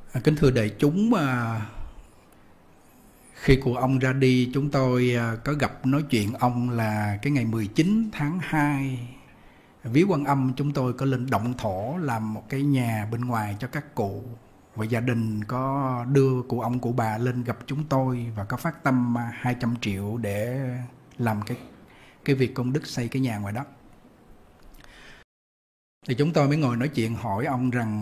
Kính thưa đại chúng, khi cụ ông ra đi, chúng tôi có gặp nói chuyện ông là cái ngày 19 tháng 2. Viếng Quan Âm chúng tôi có lên động thổ làm một cái nhà bên ngoài cho các cụ. Và gia đình có đưa cụ ông cụ bà lên gặp chúng tôi và có phát tâm 200 triệu để làm cái việc công đức xây cái nhà ngoài đó. Thì chúng tôi mới ngồi nói chuyện hỏi ông rằng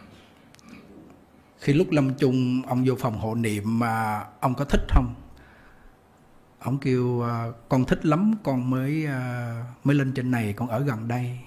khi lúc lâm chung ông vô phòng hộ niệm mà ông có thích không? Ông kêu con thích lắm, con mới lên trên này, con ở gần đây.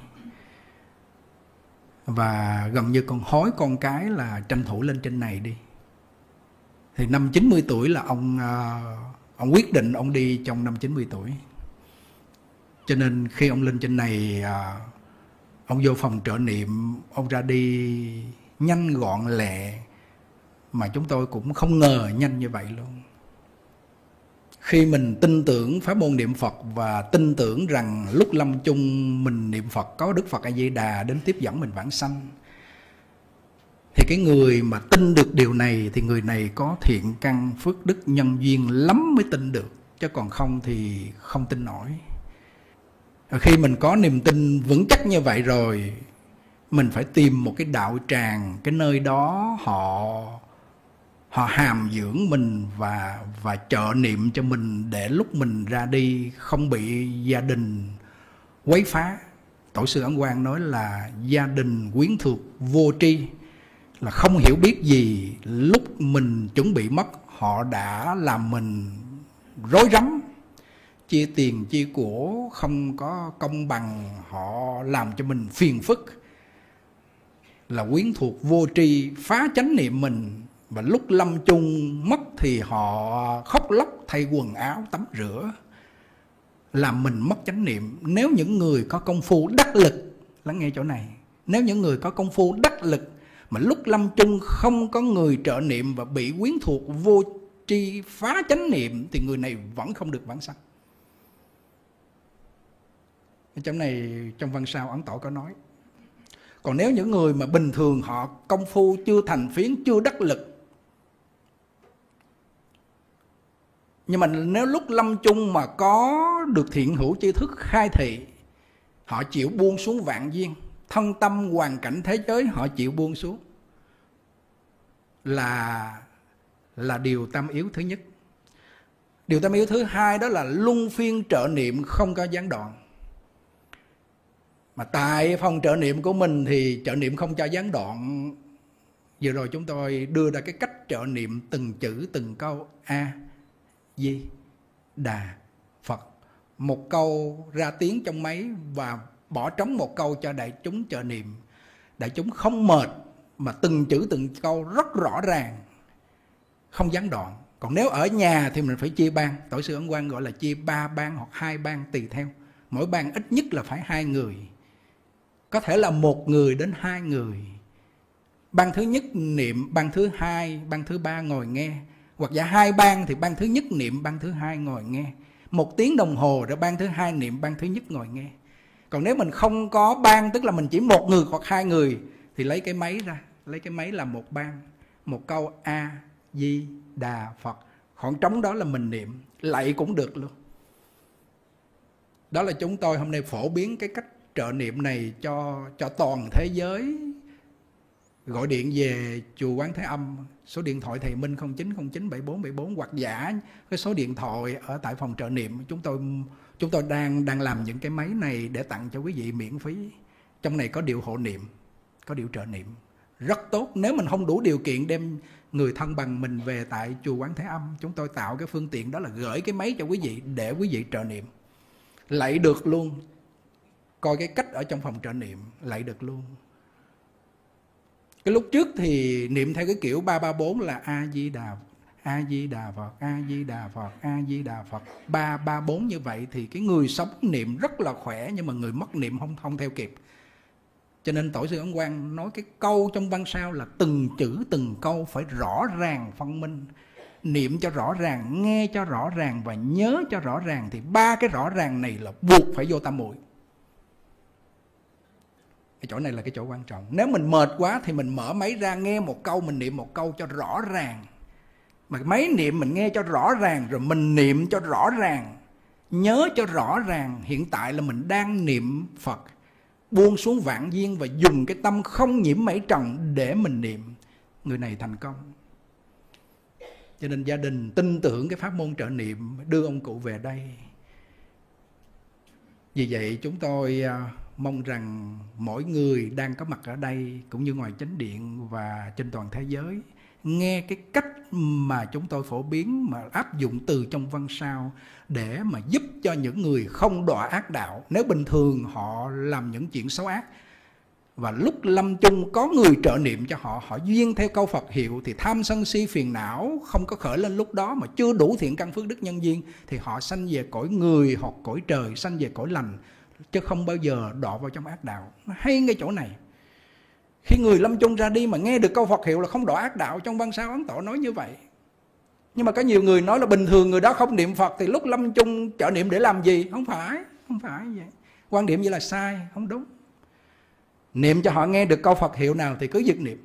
Và gần như con hối con cái là tranh thủ lên trên này đi. Thì năm 90 tuổi là ông quyết định ông đi trong năm 90 tuổi. Cho nên khi ông lên trên này, ông vô phòng trợ niệm, ông ra đi nhanh gọn lẹ, mà chúng tôi cũng không ngờ nhanh như vậy luôn. Khi mình tin tưởng pháp môn niệm Phật và tin tưởng rằng lúc lâm chung mình niệm Phật có Đức Phật A Di Đà đến tiếp dẫn mình vãng sanh, thì cái người mà tin được điều này thì người này có thiện căn phước đức nhân duyên lắm mới tin được, chứ còn không thì không tin nổi. Khi mình có niềm tin vững chắc như vậy rồi, mình phải tìm một cái đạo tràng, cái nơi đó họ hàm dưỡng mình và trợ niệm cho mình, để lúc mình ra đi không bị gia đình quấy phá. Tổ sư Ấn Quang nói là gia đình quyến thuộc vô tri, là không hiểu biết gì, lúc mình chuẩn bị mất họ đã làm mình rối rắm, chia tiền chia của không có công bằng, họ làm cho mình phiền phức, là quyến thuộc vô tri phá chánh niệm mình. Và lúc lâm chung mất thì họ khóc lóc thay quần áo tắm rửa, làm mình mất chánh niệm. Nếu những người có công phu đắc lực, lắng nghe chỗ này, nếu những người có công phu đắc lực mà lúc lâm chung không có người trợ niệm và bị quyến thuộc vô tri phá chánh niệm, thì người này vẫn không được vãng sanh. Trong này trong văn sao Ấn Tổ có nói. Còn nếu những người mà bình thường họ công phu chưa thành phiến, chưa đắc lực, nhưng mà nếu lúc lâm chung mà có được thiện hữu tri thức khai thị, họ chịu buông xuống vạn duyên, thân tâm hoàn cảnh thế giới họ chịu buông xuống, là điều tam yếu thứ nhất. Điều tam yếu thứ hai đó là luân phiên trợ niệm không có gián đoạn. Mà tại phòng trợ niệm của mình thì trợ niệm không cho gián đoạn. Vừa rồi chúng tôi đưa ra cái cách trợ niệm từng chữ từng câu: A Di Đà Phật. Một câu ra tiếng trong máy và bỏ trống một câu cho đại chúng trợ niệm. Đại chúng không mệt, mà từng chữ từng câu rất rõ ràng, không gián đoạn. Còn nếu ở nhà thì mình phải chia ban. Tổ sư Ấn Quang gọi là chia 3 ban hoặc 2 ban tùy theo. Mỗi ban ít nhất là phải 2 người, có thể là 1 người đến 2 người. Ban thứ nhất niệm, ban thứ hai, ban thứ ba ngồi nghe. Hoặc giả 2 ban thì ban thứ nhất niệm, ban thứ hai ngồi nghe. 1 tiếng đồng hồ rồi ban thứ hai niệm, ban thứ nhất ngồi nghe. Còn nếu mình không có ban, tức là mình chỉ 1 người hoặc 2 người, thì lấy cái máy ra, lấy cái máy làm 1 ban. Một câu A Di Đà Phật, khoảng trống đó là mình niệm, lạy cũng được luôn. Đó là chúng tôi hôm nay phổ biến cái cách trợ niệm này cho toàn thế giới. Gọi điện về chùa Quán Thế Âm, số điện thoại thầy Minh 09097474, hoặc giả cái số điện thoại ở tại phòng trợ niệm. Chúng tôi đang làm những cái máy này để tặng cho quý vị miễn phí. Trong này có điệu hộ niệm, có điệu trợ niệm, rất tốt. Nếu mình không đủ điều kiện đem người thân bằng mình về tại chùa Quán Thế Âm, chúng tôi tạo cái phương tiện đó là gửi cái máy cho quý vị để quý vị trợ niệm, lạy được luôn. Coi cái cách ở trong phòng trợ niệm lại được luôn. Cái lúc trước thì niệm theo cái kiểu 334 là A Di Đà, A Di Đà Phật, A Di Đà Phật, A Di Đà Phật, 334 như vậy thì cái người sống niệm rất là khỏe, nhưng mà người mất niệm không theo kịp. Cho nên Tổ sư Ấn Quang nói cái câu trong văn sao là từng chữ từng câu phải rõ ràng phân minh. Niệm cho rõ ràng, nghe cho rõ ràng và nhớ cho rõ ràng. Thì 3 cái rõ ràng này là buộc phải vô tam muội. chỗ này là cái chỗ quan trọng. Nếu mình mệt quá thì mình mở máy ra nghe một câu, mình niệm một câu cho rõ ràng. Mà máy niệm mình nghe cho rõ ràng, rồi mình niệm cho rõ ràng, nhớ cho rõ ràng hiện tại là mình đang niệm Phật, buông xuống vạn duyên và dùng cái tâm không nhiễm mảy trần để mình niệm. Người này thành công. Cho nên gia đình tin tưởng cái pháp môn trợ niệm, đưa ông cụ về đây. Vì vậy chúng tôi mong rằng mỗi người đang có mặt ở đây cũng như ngoài chánh điện và trên toàn thế giới nghe cái cách mà chúng tôi phổ biến, mà áp dụng từ trong văn sao để mà giúp cho những người không đọa ác đạo. Nếu bình thường họ làm những chuyện xấu ác và lúc lâm chung có người trợ niệm cho họ, họ duyên theo câu Phật hiệu, thì tham sân si phiền não không có khởi lên lúc đó, mà chưa đủ thiện căn phước đức nhân duyên, thì họ sanh về cõi người hoặc cõi trời, sanh về cõi lành, chứ không bao giờ đọa vào trong ác đạo. Nó hay ngay chỗ này. Khi người lâm chung ra đi mà nghe được câu Phật hiệu là không đọa ác đạo, trong văn sao Ấn Tổ nói như vậy. Nhưng mà có nhiều người nói là bình thường người đó không niệm Phật thì lúc lâm chung trợ niệm để làm gì? Không phải vậy. Quan điểm vậy là sai, không đúng. Niệm cho họ nghe được câu Phật hiệu nào thì cứ việc niệm,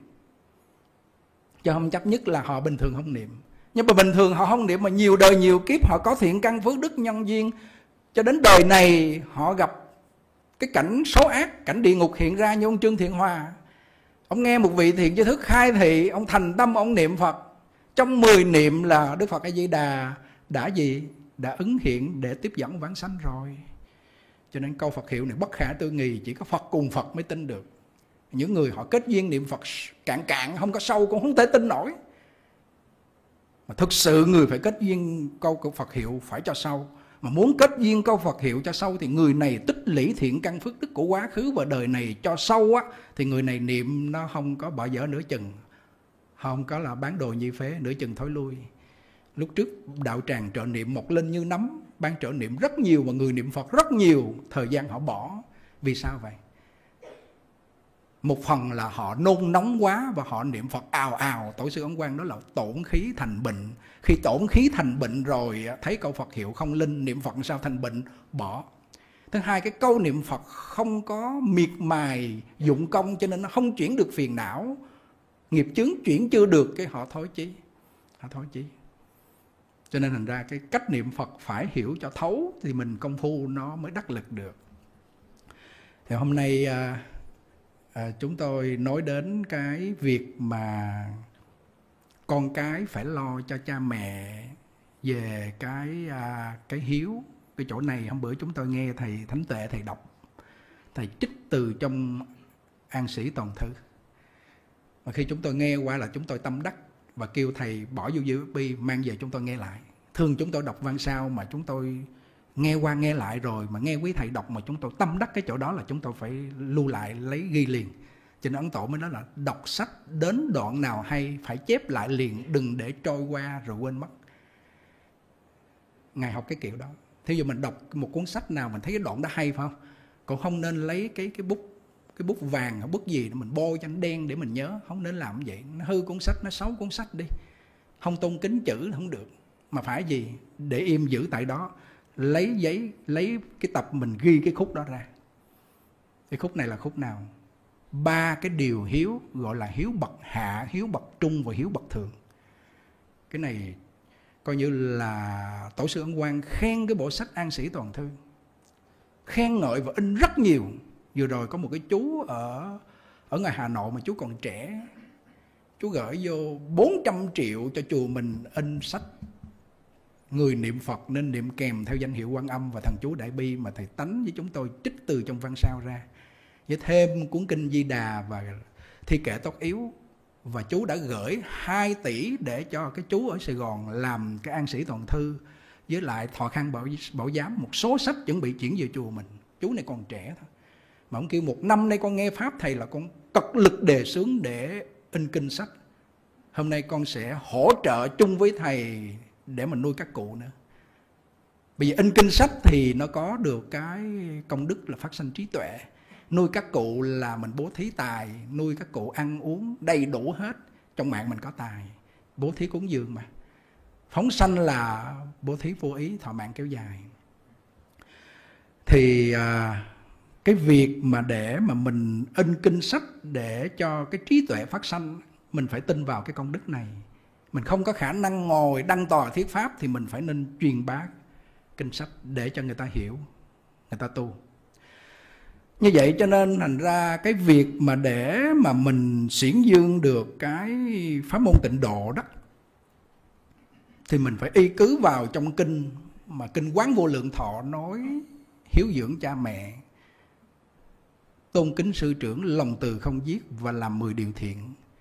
chứ không chấp nhất là họ bình thường không niệm. Nhưng mà bình thường họ không niệm mà nhiều đời nhiều kiếp họ có thiện căn phước đức nhân duyên, cho đến đời này họ gặp cái cảnh xấu ác, cảnh địa ngục hiện ra như ông Trương Thiện Hòa. Ông nghe một vị thiện tri thức khai thị, ông thành tâm ông niệm Phật. Trong 10 niệm là Đức Phật A Di Đà đã gì? Đã ứng hiện để tiếp dẫn vãng sanh rồi. Cho nên câu Phật hiệu này bất khả tư nghị, chỉ có Phật cùng Phật mới tin được. Những người họ kết duyên niệm Phật cạn không có sâu cũng không thể tin nổi. Mà thực sự người phải kết duyên câu Phật hiệu phải cho sâu. Mà muốn kết duyên câu Phật hiệu cho sâu thì người này tích lũy thiện căn phước đức của quá khứ và đời này cho sâu á, thì người này niệm nó không có bỏ dở nửa chừng, không có là bán đồ nhi phế, nửa chừng thối lui. Lúc trước đạo tràng trợ niệm một linh như nấm, ban trợ niệm rất nhiều và người niệm Phật rất nhiều, thời gian họ bỏ. Vì sao vậy? Một phần là họ nôn nóng quá và họ niệm Phật ào ào. Tổ sư Ấn Quang đó là tổn khí thành bệnh. Khi tổn khí thành bệnh rồi, thấy câu Phật hiệu không linh, niệm Phật sao thành bệnh, bỏ. Thứ hai, cái câu niệm Phật không có miệt mài dụng công, cho nên nó không chuyển được phiền não, nghiệp chướng chuyển chưa được, cái họ thối chí. Cho nên thành ra cái cách niệm Phật phải hiểu cho thấu thì mình công phu nó mới đắc lực được. Thì hôm nay chúng tôi nói đến cái việc mà con cái phải lo cho cha mẹ về cái hiếu. Cái chỗ này hôm bữa chúng tôi nghe thầy Thánh Tuệ thầy đọc, thầy trích từ trong An Sĩ Toàn Thư. Và khi chúng tôi nghe qua là chúng tôi tâm đắc và kêu thầy bỏ vô USB mang về chúng tôi nghe lại. Thường chúng tôi đọc văn sao mà chúng tôi nghe qua nghe lại rồi, mà nghe quý thầy đọc mà chúng tôi tâm đắc cái chỗ đó là chúng tôi phải lưu lại lấy ghi liền. Cho nên Ấn Tổ mới nói là đọc sách đến đoạn nào hay phải chép lại liền, đừng để trôi qua rồi quên mất. Ngài học cái kiểu đó. Thí dụ mình đọc một cuốn sách nào mình thấy cái đoạn đó hay phải không? Còn không nên lấy cái bút vàng ở bút gì mình bôi cho nó đen để mình nhớ. Không nên làm vậy. Nó hư cuốn sách, nó xấu cuốn sách đi. Không tôn kính chữ không được. Mà phải gì? Để im giữ tại đó. Lấy giấy, lấy cái tập mình ghi cái khúc đó ra. Cái khúc này là khúc nào? 3 cái điều hiếu, gọi là hiếu bậc hạ, hiếu bậc trung và hiếu bậc thượng. Cái này coi như là Tổ sư Ấn Quang khen cái bộ sách An Sĩ Toàn Thư, khen ngợi và in rất nhiều. Vừa rồi có một cái chú ở ngoài Hà Nội mà chú còn trẻ, chú gửi vô 400 triệu cho chùa mình in sách người niệm Phật nên niệm kèm theo danh hiệu Quan Âm và Thần Chú Đại Bi, mà thầy Tánh với chúng tôi trích từ trong văn sao ra, với thêm cuốn kinh Di Đà và thi kệ tốt yếu. Và chú đã gửi 2 tỷ để cho cái chú ở Sài Gòn làm cái An Sĩ Toàn Thư, với lại Thọ Khang Bảo Giám, một số sách chuẩn bị chuyển về chùa mình. Chú này còn trẻ thôi, mà ông kêu 1 năm nay con nghe pháp thầy là con cật lực đề xướng để in kinh sách. Hôm nay con sẽ hỗ trợ chung với thầy để mình nuôi các cụ nữa. Bây giờ in kinh sách thì nó có được cái công đức là phát sanh trí tuệ. Nuôi các cụ là mình bố thí tài, nuôi các cụ ăn uống đầy đủ hết. Trong mạng mình có tài, bố thí cúng dường mà. Phóng sanh là bố thí vô ý, thọ mạng kéo dài. Thì cái việc mà để mà mình in kinh sách để cho cái trí tuệ phát sanh, mình phải tin vào cái công đức này. Mình không có khả năng ngồi đăng tòa thuyết pháp thì mình phải nên truyền bá kinh sách để cho người ta hiểu, người ta tu. Như vậy cho nên thành ra cái việc mà để mà mình xiển dương được cái pháp môn tịnh độ đó thì mình phải y cứ vào trong kinh mà kinh Quán Vô Lượng Thọ nói hiếu dưỡng cha mẹ, tôn kính sư trưởng, lòng từ không giết và làm 10 điều thiện.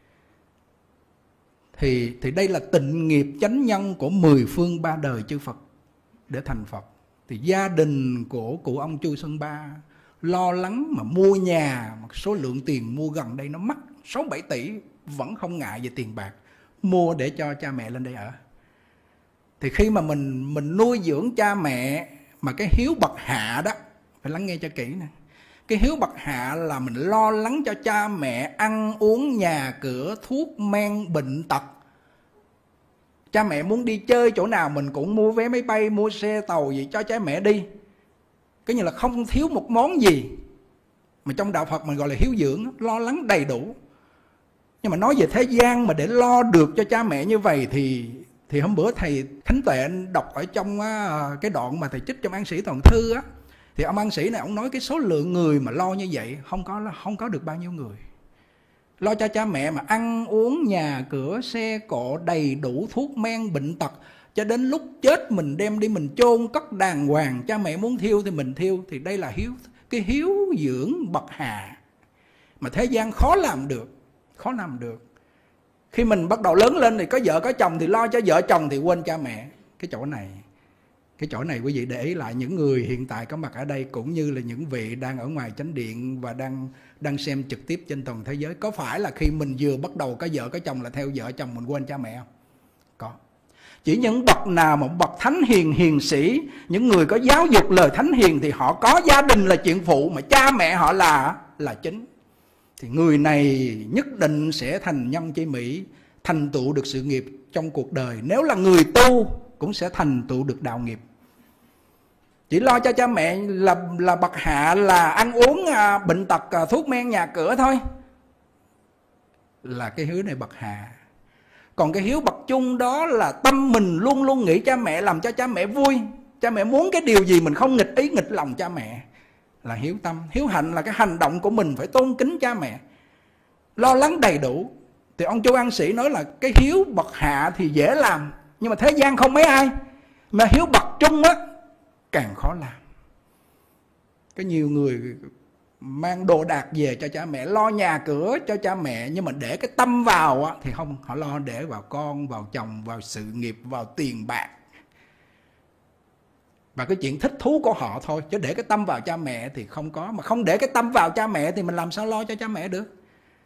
Thì đây là tịnh nghiệp chánh nhân của 10 phương 3 đời chư Phật để thành Phật. Thì gia đình của cụ ông Chu Xuân Ba lo lắng mà mua nhà, mà số lượng tiền mua gần đây nó mắc 6-7 tỷ, vẫn không ngại về tiền bạc, mua để cho cha mẹ lên đây ở. Thì khi mà mình nuôi dưỡng cha mẹ mà cái hiếu bậc hạ đó, phải lắng nghe cho kỹ nè. Cái hiếu bậc hạ là mình lo lắng cho cha mẹ ăn uống, nhà cửa, thuốc men, bệnh tật. Cha mẹ muốn đi chơi chỗ nào mình cũng mua vé máy bay, mua xe tàu gì cho cha mẹ đi. Cái như là không thiếu một món gì. Mà trong đạo Phật mình gọi là hiếu dưỡng, lo lắng đầy đủ. Nhưng mà nói về thế gian mà để lo được cho cha mẹ như vậy thì hôm bữa thầy Khánh Tuệ đọc ở trong cái đoạn mà thầy trích trong An Sĩ Toàn Thư á, thì ông An Sĩ này ông nói cái số lượng người mà lo như vậy không có được bao nhiêu người. Lo cho cha mẹ mà ăn uống, nhà cửa, xe cộ đầy đủ, thuốc men, bệnh tật, cho đến lúc chết mình đem đi mình chôn cất đàng hoàng, cha mẹ muốn thiêu thì mình thiêu. Thì đây là cái hiếu dưỡng bậc hạ mà thế gian khó làm được. Khi mình bắt đầu lớn lên thì có vợ có chồng thì lo cho vợ chồng thì quên cha mẹ. Cái chỗ này quý vị để ý lại, những người hiện tại có mặt ở đây cũng như là những vị đang ở ngoài chánh điện và đang xem trực tiếp trên toàn thế giới, có phải là khi mình vừa bắt đầu có vợ có chồng là theo vợ chồng mình quên cha mẹ không? Có. Chỉ những bậc nào mà bậc thánh hiền sĩ, những người có giáo dục lời thánh hiền thì họ có gia đình là chuyện phụ, mà cha mẹ họ là chính. Thì người này nhất định sẽ thành nhân chi mỹ, thành tựu được sự nghiệp trong cuộc đời. Nếu là người tu cũng sẽ thành tựu được đạo nghiệp. Chỉ lo cho cha mẹ là bậc hạ, là ăn uống, bệnh tật, thuốc men, nhà cửa thôi, là cái hiếu này bậc hạ. Còn cái hiếu bậc trung đó là tâm mình luôn luôn nghĩ cha mẹ, làm cho cha mẹ vui. Cha mẹ muốn cái điều gì mình không nghịch ý nghịch lòng cha mẹ, là hiếu tâm. Hiếu hạnh là cái hành động của mình phải tôn kính cha mẹ, lo lắng đầy đủ. Thì ông Chu An Sĩ nói là cái hiếu bậc hạ thì dễ làm, nhưng mà thế gian không mấy ai. Mà hiếu bậc trung á càng khó làm. Có nhiều người mang đồ đạc về cho cha mẹ, lo nhà cửa cho cha mẹ, nhưng mà để cái tâm vào á thì không. Họ lo để vào con, vào chồng, vào sự nghiệp, vào tiền bạc và cái chuyện thích thú của họ thôi. Chứ để cái tâm vào cha mẹ thì không có. Mà không để cái tâm vào cha mẹ thì mình làm sao lo cho cha mẹ được.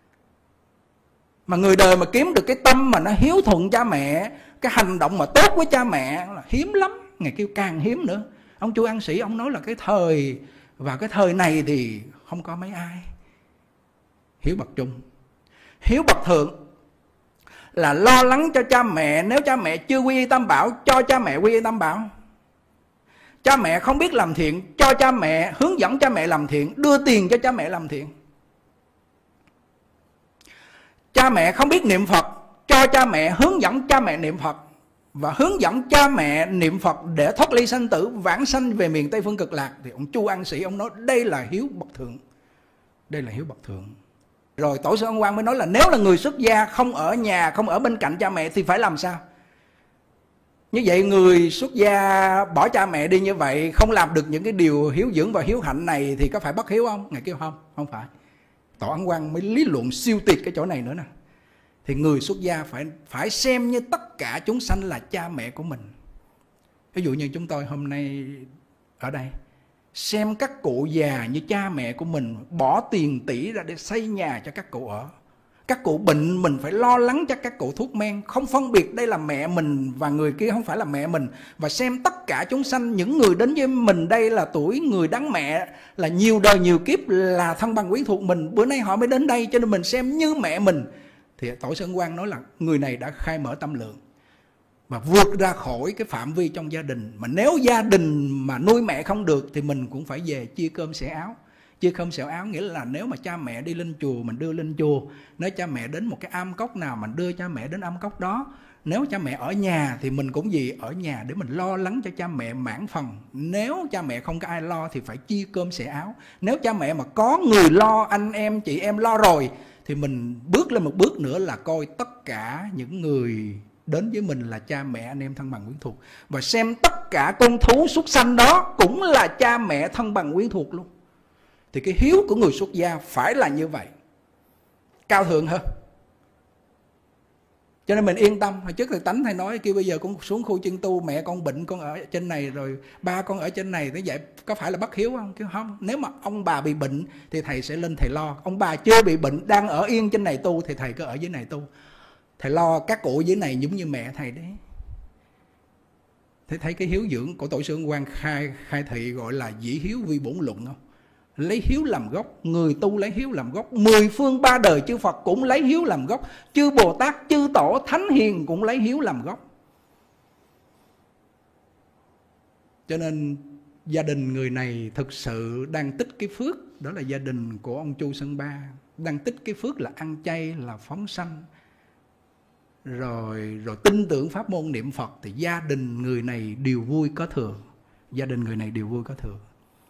Mà người đời mà kiếm được cái tâm mà nó hiếu thuận cha mẹ, cái hành động mà tốt với cha mẹ là hiếm lắm. Ngày kêu càng hiếm nữa. Ông Chu An Sĩ ông nói là cái thời này thì không có mấy ai. Hiếu bậc trung. Hiếu bậc thượng là lo lắng cho cha mẹ. Nếu cha mẹ chưa quy y tam bảo, cho cha mẹ quy y tam bảo. Cha mẹ không biết làm thiện, cho cha mẹ, hướng dẫn cha mẹ làm thiện, đưa tiền cho cha mẹ làm thiện. Cha mẹ không biết niệm Phật, cho cha mẹ, hướng dẫn cha mẹ niệm Phật, và hướng dẫn cha mẹ niệm Phật để thoát ly sanh tử, vãng sanh về miền Tây Phương Cực Lạc. Thì ông Chu An Sĩ ông nói đây là hiếu bậc thượng. Đây là hiếu bậc thượng. Rồi Tổ sư Ân Quang mới nói là nếu là người xuất gia, không ở nhà, không ở bên cạnh cha mẹ thì phải làm sao? Như vậy người xuất gia bỏ cha mẹ đi như vậy, không làm được những cái điều hiếu dưỡng và hiếu hạnh này thì có phải bất hiếu không? Ngài kêu không phải. Tổ Ân Quang mới lý luận siêu tuyệt cái chỗ này nữa nè. Thì người xuất gia phải xem như tất cả chúng sanh là cha mẹ của mình. Ví dụ như chúng tôi hôm nay ở đây, xem các cụ già như cha mẹ của mình, bỏ tiền tỷ ra để xây nhà cho các cụ ở. Các cụ bệnh mình phải lo lắng cho các cụ thuốc men, không phân biệt đây là mẹ mình và người kia không phải là mẹ mình. Và xem tất cả chúng sanh, những người đến với mình đây là tuổi người đáng mẹ, là nhiều đời nhiều kiếp, là thân bằng quyến thuộc mình. Bữa nay họ mới đến đây cho nên mình xem như mẹ mình. Thì Tổ sư Ân Quang nói là người này đã khai mở tâm lượng và vượt ra khỏi cái phạm vi trong gia đình. Mà nếu gia đình mà nuôi mẹ không được thì mình cũng phải về chia cơm xẻ áo. Chia cơm xẻ áo nghĩa là nếu mà cha mẹ đi lên chùa mình đưa lên chùa, nếu cha mẹ đến một cái am cốc nào mình đưa cha mẹ đến am cốc đó, nếu cha mẹ ở nhà thì mình cũng gì ở nhà để mình lo lắng cho cha mẹ mãn phần. Nếu cha mẹ không có ai lo thì phải chia cơm xẻ áo. Nếu cha mẹ mà có người lo, anh em chị em lo rồi, thì mình bước lên một bước nữa là coi tất cả những người đến với mình là cha mẹ, anh em, thân bằng quyến thuộc, và xem tất cả con thú súc sanh đó cũng là cha mẹ, thân bằng quyến thuộc luôn. Thì cái hiếu của người xuất gia phải là như vậy, cao thượng hơn. Cho nên mình yên tâm. Hồi trước thầy Tánh thầy nói kêu bây giờ con xuống khu chân tu, mẹ con bệnh, con ở trên này rồi ba con ở trên này, thế vậy có phải là bất hiếu không? Kêu không, nếu mà ông bà bị bệnh thì thầy sẽ lên thầy lo. Ông bà chưa bị bệnh, đang ở yên trên này tu thì thầy cứ ở dưới này tu. Thầy lo các cụ dưới này giống như mẹ thầy đấy. Thế thấy cái hiếu dưỡng của tổ sư Ấn Quang khai thị gọi là dĩ hiếu vi bổn luận không? Lấy hiếu làm gốc, người tu lấy hiếu làm gốc, 10 phương 3 đời chư Phật cũng lấy hiếu làm gốc, chư Bồ Tát, chư Tổ, Thánh Hiền cũng lấy hiếu làm gốc. Cho nên gia đình người này thực sự đang tích cái phước, đó là gia đình của ông Chu Sơn Ba, đang tích cái phước là ăn chay, là phóng sanh, rồi tin tưởng pháp môn niệm Phật, thì gia đình người này đều vui có thừa. Gia đình người này đều vui có thừa.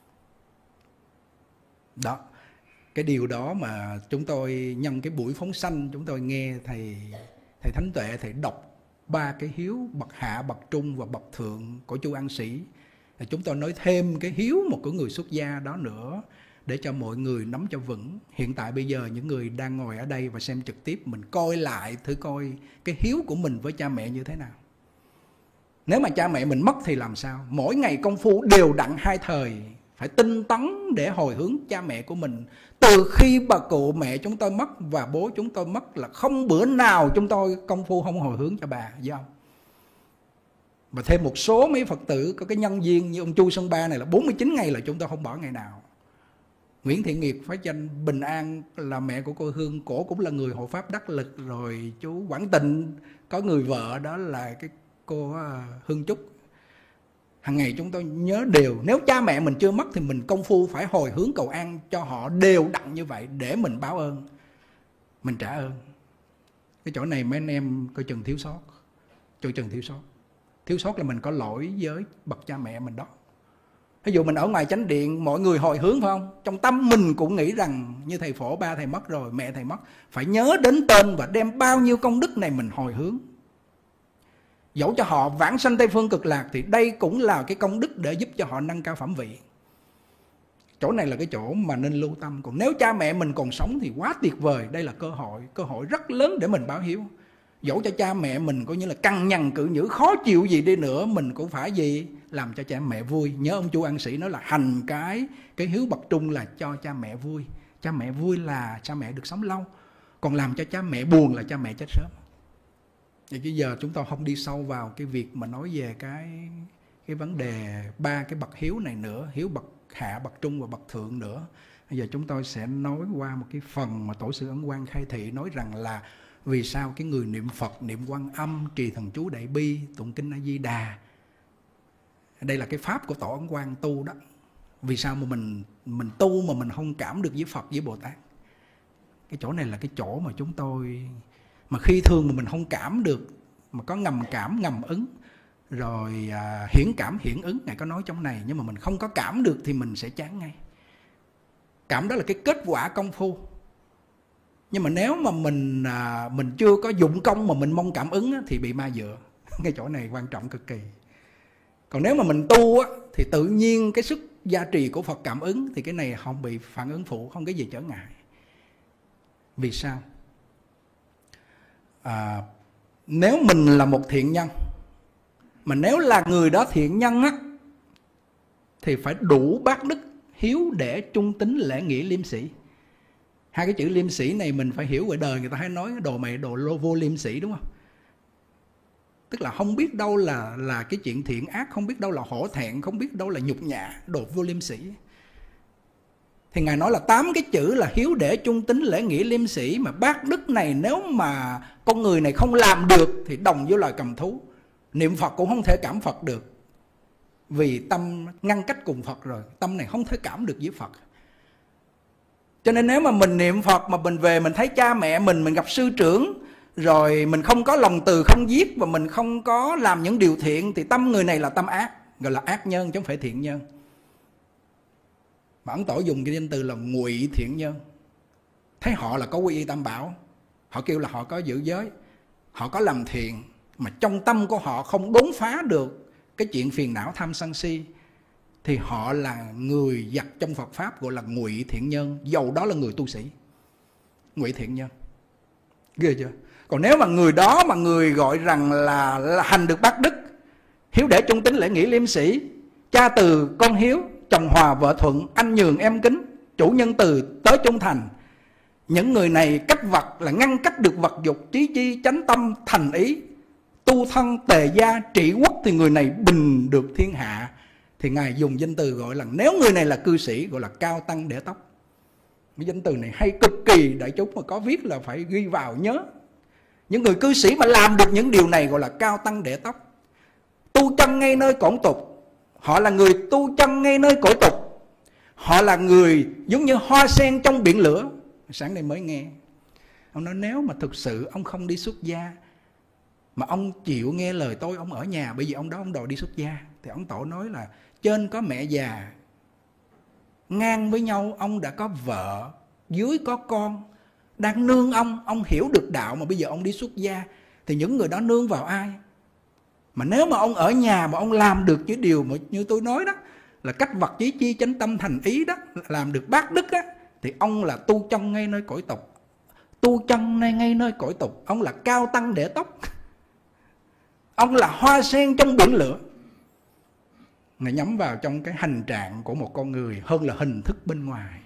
Đó, cái điều đó mà chúng tôi nhân cái buổi phóng sanh, chúng tôi nghe thầy Thánh Tuệ thầy đọc 3 cái hiếu bậc hạ, bậc trung và bậc thượng của Chu An Sĩ. Thì chúng tôi nói thêm cái hiếu một của người xuất gia đó nữa để cho mọi người nắm cho vững. Hiện tại bây giờ những người đang ngồi ở đây và xem trực tiếp, mình coi lại thử coi cái hiếu của mình với cha mẹ như thế nào. Nếu mà cha mẹ mình mất thì làm sao? Mỗi ngày công phu đều đặn 2 thời, phải tinh tấn để hồi hướng cha mẹ của mình. Từ khi bà cụ mẹ chúng tôi mất và bố chúng tôi mất là không bữa nào chúng tôi công phu không hồi hướng cho bà với ông. Và thêm một số mấy Phật tử có cái nhân duyên như ông Chu Sơn Ba này là 49 ngày là chúng tôi không bỏ ngày nào. Nguyễn Thị Nguyệt Phái Chanh Bình An là mẹ của cô Hương, cổ cũng là người hộ pháp đắc lực. Rồi chú Quảng Tịnh có người vợ đó là cái cô Hương Trúc. Hằng ngày chúng tôi nhớ đều, nếu cha mẹ mình chưa mất thì mình công phu phải hồi hướng cầu an cho họ đều đặn như vậy để mình báo ơn, mình trả ơn. Cái chỗ này mấy anh em coi chừng thiếu sót, coi chừng thiếu sót. Thiếu sót là mình có lỗi với bậc cha mẹ mình đó. Ví dụ mình ở ngoài chánh điện, mọi người hồi hướng phải không? Trong tâm mình cũng nghĩ rằng như thầy Phổ, ba thầy mất rồi, mẹ thầy mất, phải nhớ đến tên và đem bao nhiêu công đức này mình hồi hướng. Dẫu cho họ vãng sanh Tây Phương Cực Lạc thì đây cũng là cái công đức để giúp cho họ nâng cao phẩm vị. Chỗ này là cái chỗ mà nên lưu tâm. Còn nếu cha mẹ mình còn sống thì quá tuyệt vời. Đây là cơ hội rất lớn để mình báo hiếu. Dẫu cho cha mẹ mình coi như là căng nhằn cự nhữ, khó chịu gì đi nữa, mình cũng phải gì? Làm cho cha mẹ vui. Nhớ ông Chu An Sĩ nói là hành cái hiếu bậc trung là cho cha mẹ vui. Cha mẹ vui là cha mẹ được sống lâu. Còn làm cho cha mẹ buồn là cha mẹ chết sớm. Thì bây giờ chúng ta không đi sâu vào cái việc mà nói về cái vấn đề 3 cái bậc hiếu này nữa, hiếu bậc hạ, bậc trung và bậc thượng nữa. Bây giờ chúng tôi sẽ nói qua một cái phần mà tổ sư Ấn Quang khai thị, nói rằng là vì sao cái người niệm Phật, niệm Quan Âm, trì thần chú Đại Bi, tụng kinh A Di Đà, đây là cái pháp của tổ Ấn Quang tu đó. Vì sao mà mình tu mà mình không cảm được với Phật, với Bồ Tát? Cái chỗ này là cái chỗ mà chúng tôi, mà khi thường mà mình không cảm được, mà có ngầm cảm, ngầm ứng, rồi hiển cảm, hiển ứng, Ngài có nói trong này, nhưng mà mình không có cảm được thì mình sẽ chán ngay. Cảm đó là cái kết quả công phu. Nhưng mà nếu mà mình chưa có dụng công mà mình mong cảm ứng thì bị ma dựa. Cái chỗ này quan trọng cực kỳ. Còn nếu mà mình tu thì tự nhiên cái sức gia trì của Phật cảm ứng, thì cái này không bị phản ứng phụ, không cái gì trở ngại. Vì sao? Nếu mình là một thiện nhân, mà nếu là người đó thiện nhân thì phải đủ bác đức hiếu để trung tín lễ nghĩa liêm sĩ. 2 cái chữ liêm sĩ này mình phải hiểu, ngoài đời người ta hay nói đồ mày đồ lô vô liêm sĩ, đúng không? Tức là không biết đâu là cái chuyện thiện ác, không biết đâu là hổ thẹn, không biết đâu là nhục nhã, đồ vô liêm sĩ. Thì Ngài nói là 8 cái chữ là hiếu để trung tín lễ nghĩa liêm sĩ, mà bác đức này nếu mà con người này không làm được thì đồng với loài cầm thú. Niệm Phật cũng không thể cảm Phật được, vì tâm ngăn cách cùng Phật rồi, tâm này không thể cảm được với Phật. Cho nên nếu mà mình niệm Phật mà mình về mình thấy cha mẹ mình gặp sư trưởng, rồi mình không có lòng từ không giết và mình không có làm những điều thiện, thì tâm người này là tâm ác, gọi là ác nhân chứ không phải thiện nhân. Mà Ấn Tổ dùng cái danh từ là ngụy thiện nhân. Thấy họ là có quy y tam bảo, họ kêu là họ có giữ giới, họ có làm thiện, mà trong tâm của họ không đốn phá được cái chuyện phiền não tham sân si, thì họ là người giặc trong Phật Pháp, gọi là ngụy thiện nhân, dầu đó là người tu sĩ. Ngụy thiện nhân, ghê chưa? Còn nếu mà người đó mà người gọi rằng là hành được bác đức, hiếu để trung tín lễ nghĩa liêm sĩ, cha từ con hiếu, chồng hòa vợ thuận, anh nhường em kính, chủ nhân từ tới trung thành, những người này cách vật là ngăn cách được vật dục, trí chi chánh tâm thành ý, tu thân tề gia trị quốc, thì người này bình được thiên hạ. Thì Ngài dùng danh từ gọi là, nếu người này là cư sĩ, gọi là cao tăng để tóc. Cái danh từ này hay cực kỳ, đại chúng mà có viết là phải ghi vào nhớ. Những người cư sĩ mà làm được những điều này gọi là cao tăng để tóc. Tu chân ngay nơi cõi tục, họ là người tu chân ngay nơi cõi tục. Họ là người giống như hoa sen trong biển lửa. Sáng nay mới nghe ông nói, nếu mà thực sự ông không đi xuất gia, mà ông chịu nghe lời tôi, ông ở nhà, bởi vì ông đó ông đòi đi xuất gia, thì ông Tổ nói là trên có mẹ già, ngang với nhau ông đã có vợ, dưới có con đang nương ông hiểu được đạo, mà bây giờ ông đi xuất gia thì những người đó nương vào ai? Mà nếu mà ông ở nhà mà ông làm được những điều mà như tôi nói đó, là cách vật trí chi chánh tâm thành ý đó, làm được bác đức á, thì ông là tu chân ngay nơi cõi tục. Tu chân ngay nơi cõi tục, ông là cao tăng để tóc. Ông là hoa sen trong biển lửa. Ngài nhắm vào trong cái hành trạng của một con người hơn là hình thức bên ngoài.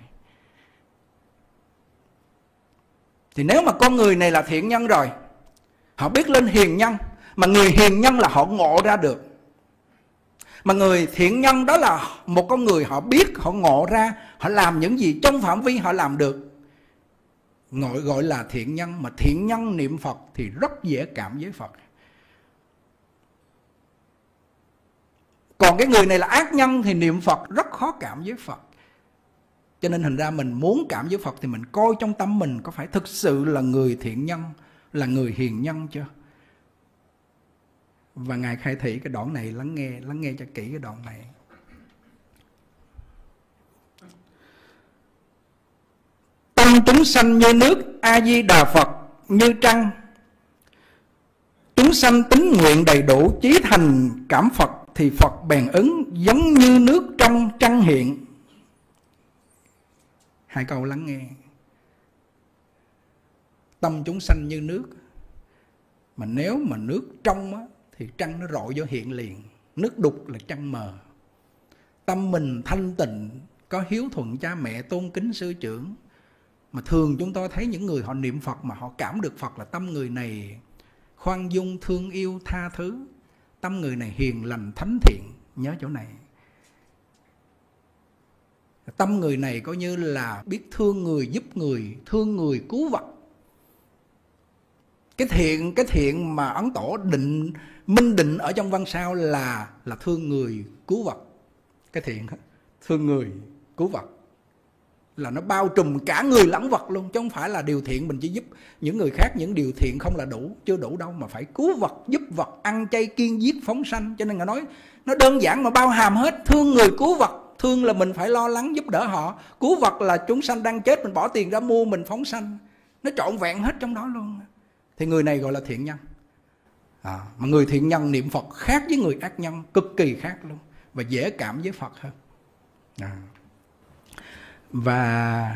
Thì nếu mà con người này là thiện nhân rồi, họ biết lên hiền nhân. Mà người hiền nhân là họ ngộ ra được. Mà người thiện nhân đó là một con người họ biết, họ ngộ ra, họ làm những gì trong phạm vi họ làm được, gọi là thiện nhân. Mà thiện nhân niệm Phật thì rất dễ cảm với Phật. Còn cái người này là ác nhân thì niệm Phật rất khó cảm với Phật. Cho nên thành ra mình muốn cảm với Phật thì mình coi trong tâm mình có phải thực sự là người thiện nhân, là người hiền nhân chưa. Và Ngài khai thị cái đoạn này, lắng nghe cho kỹ cái đoạn này. Tâm chúng sanh như nước, A-di-đà Phật như trăng. Chúng sanh tín nguyện đầy đủ, chí thành cảm Phật, thì Phật bèn ứng giống như nước trong trăng hiện. Hai câu lắng nghe. Tâm chúng sanh như nước, mà nếu mà nước trong á, thì trăng nó rọi vô hiện liền. Nước đục là trăng mờ. Tâm mình thanh tịnh, có hiếu thuận cha mẹ, tôn kính sư trưởng. Mà thường chúng tôi thấy những người họ niệm Phật mà họ cảm được Phật là tâm người này khoan dung, thương yêu, tha thứ. Tâm người này hiền lành, thánh thiện. Nhớ chỗ này. Tâm người này coi như là biết thương người, giúp người, thương người, cứu vật. Cái thiện mà Ấn Tổ minh định ở trong văn sao là thương người, cứu vật. Cái thiện thương người, cứu vật là nó bao trùm cả người lẫn vật luôn, chứ không phải là điều thiện mình chỉ giúp những người khác, những điều thiện không là đủ, chưa đủ đâu, mà phải cứu vật, giúp vật, ăn chay kiêng giết phóng sanh. Cho nên Ngài nói nó đơn giản mà bao hàm hết. Thương người, cứu vật. Thương là mình phải lo lắng giúp đỡ họ, cứu vật là chúng sanh đang chết mình bỏ tiền ra mua, mình phóng sanh. Nó trọn vẹn hết trong đó luôn. Thì người này gọi là thiện nhân. Mà người thiện nhân niệm Phật khác với người ác nhân, cực kỳ khác luôn, và dễ cảm với Phật hơn. Và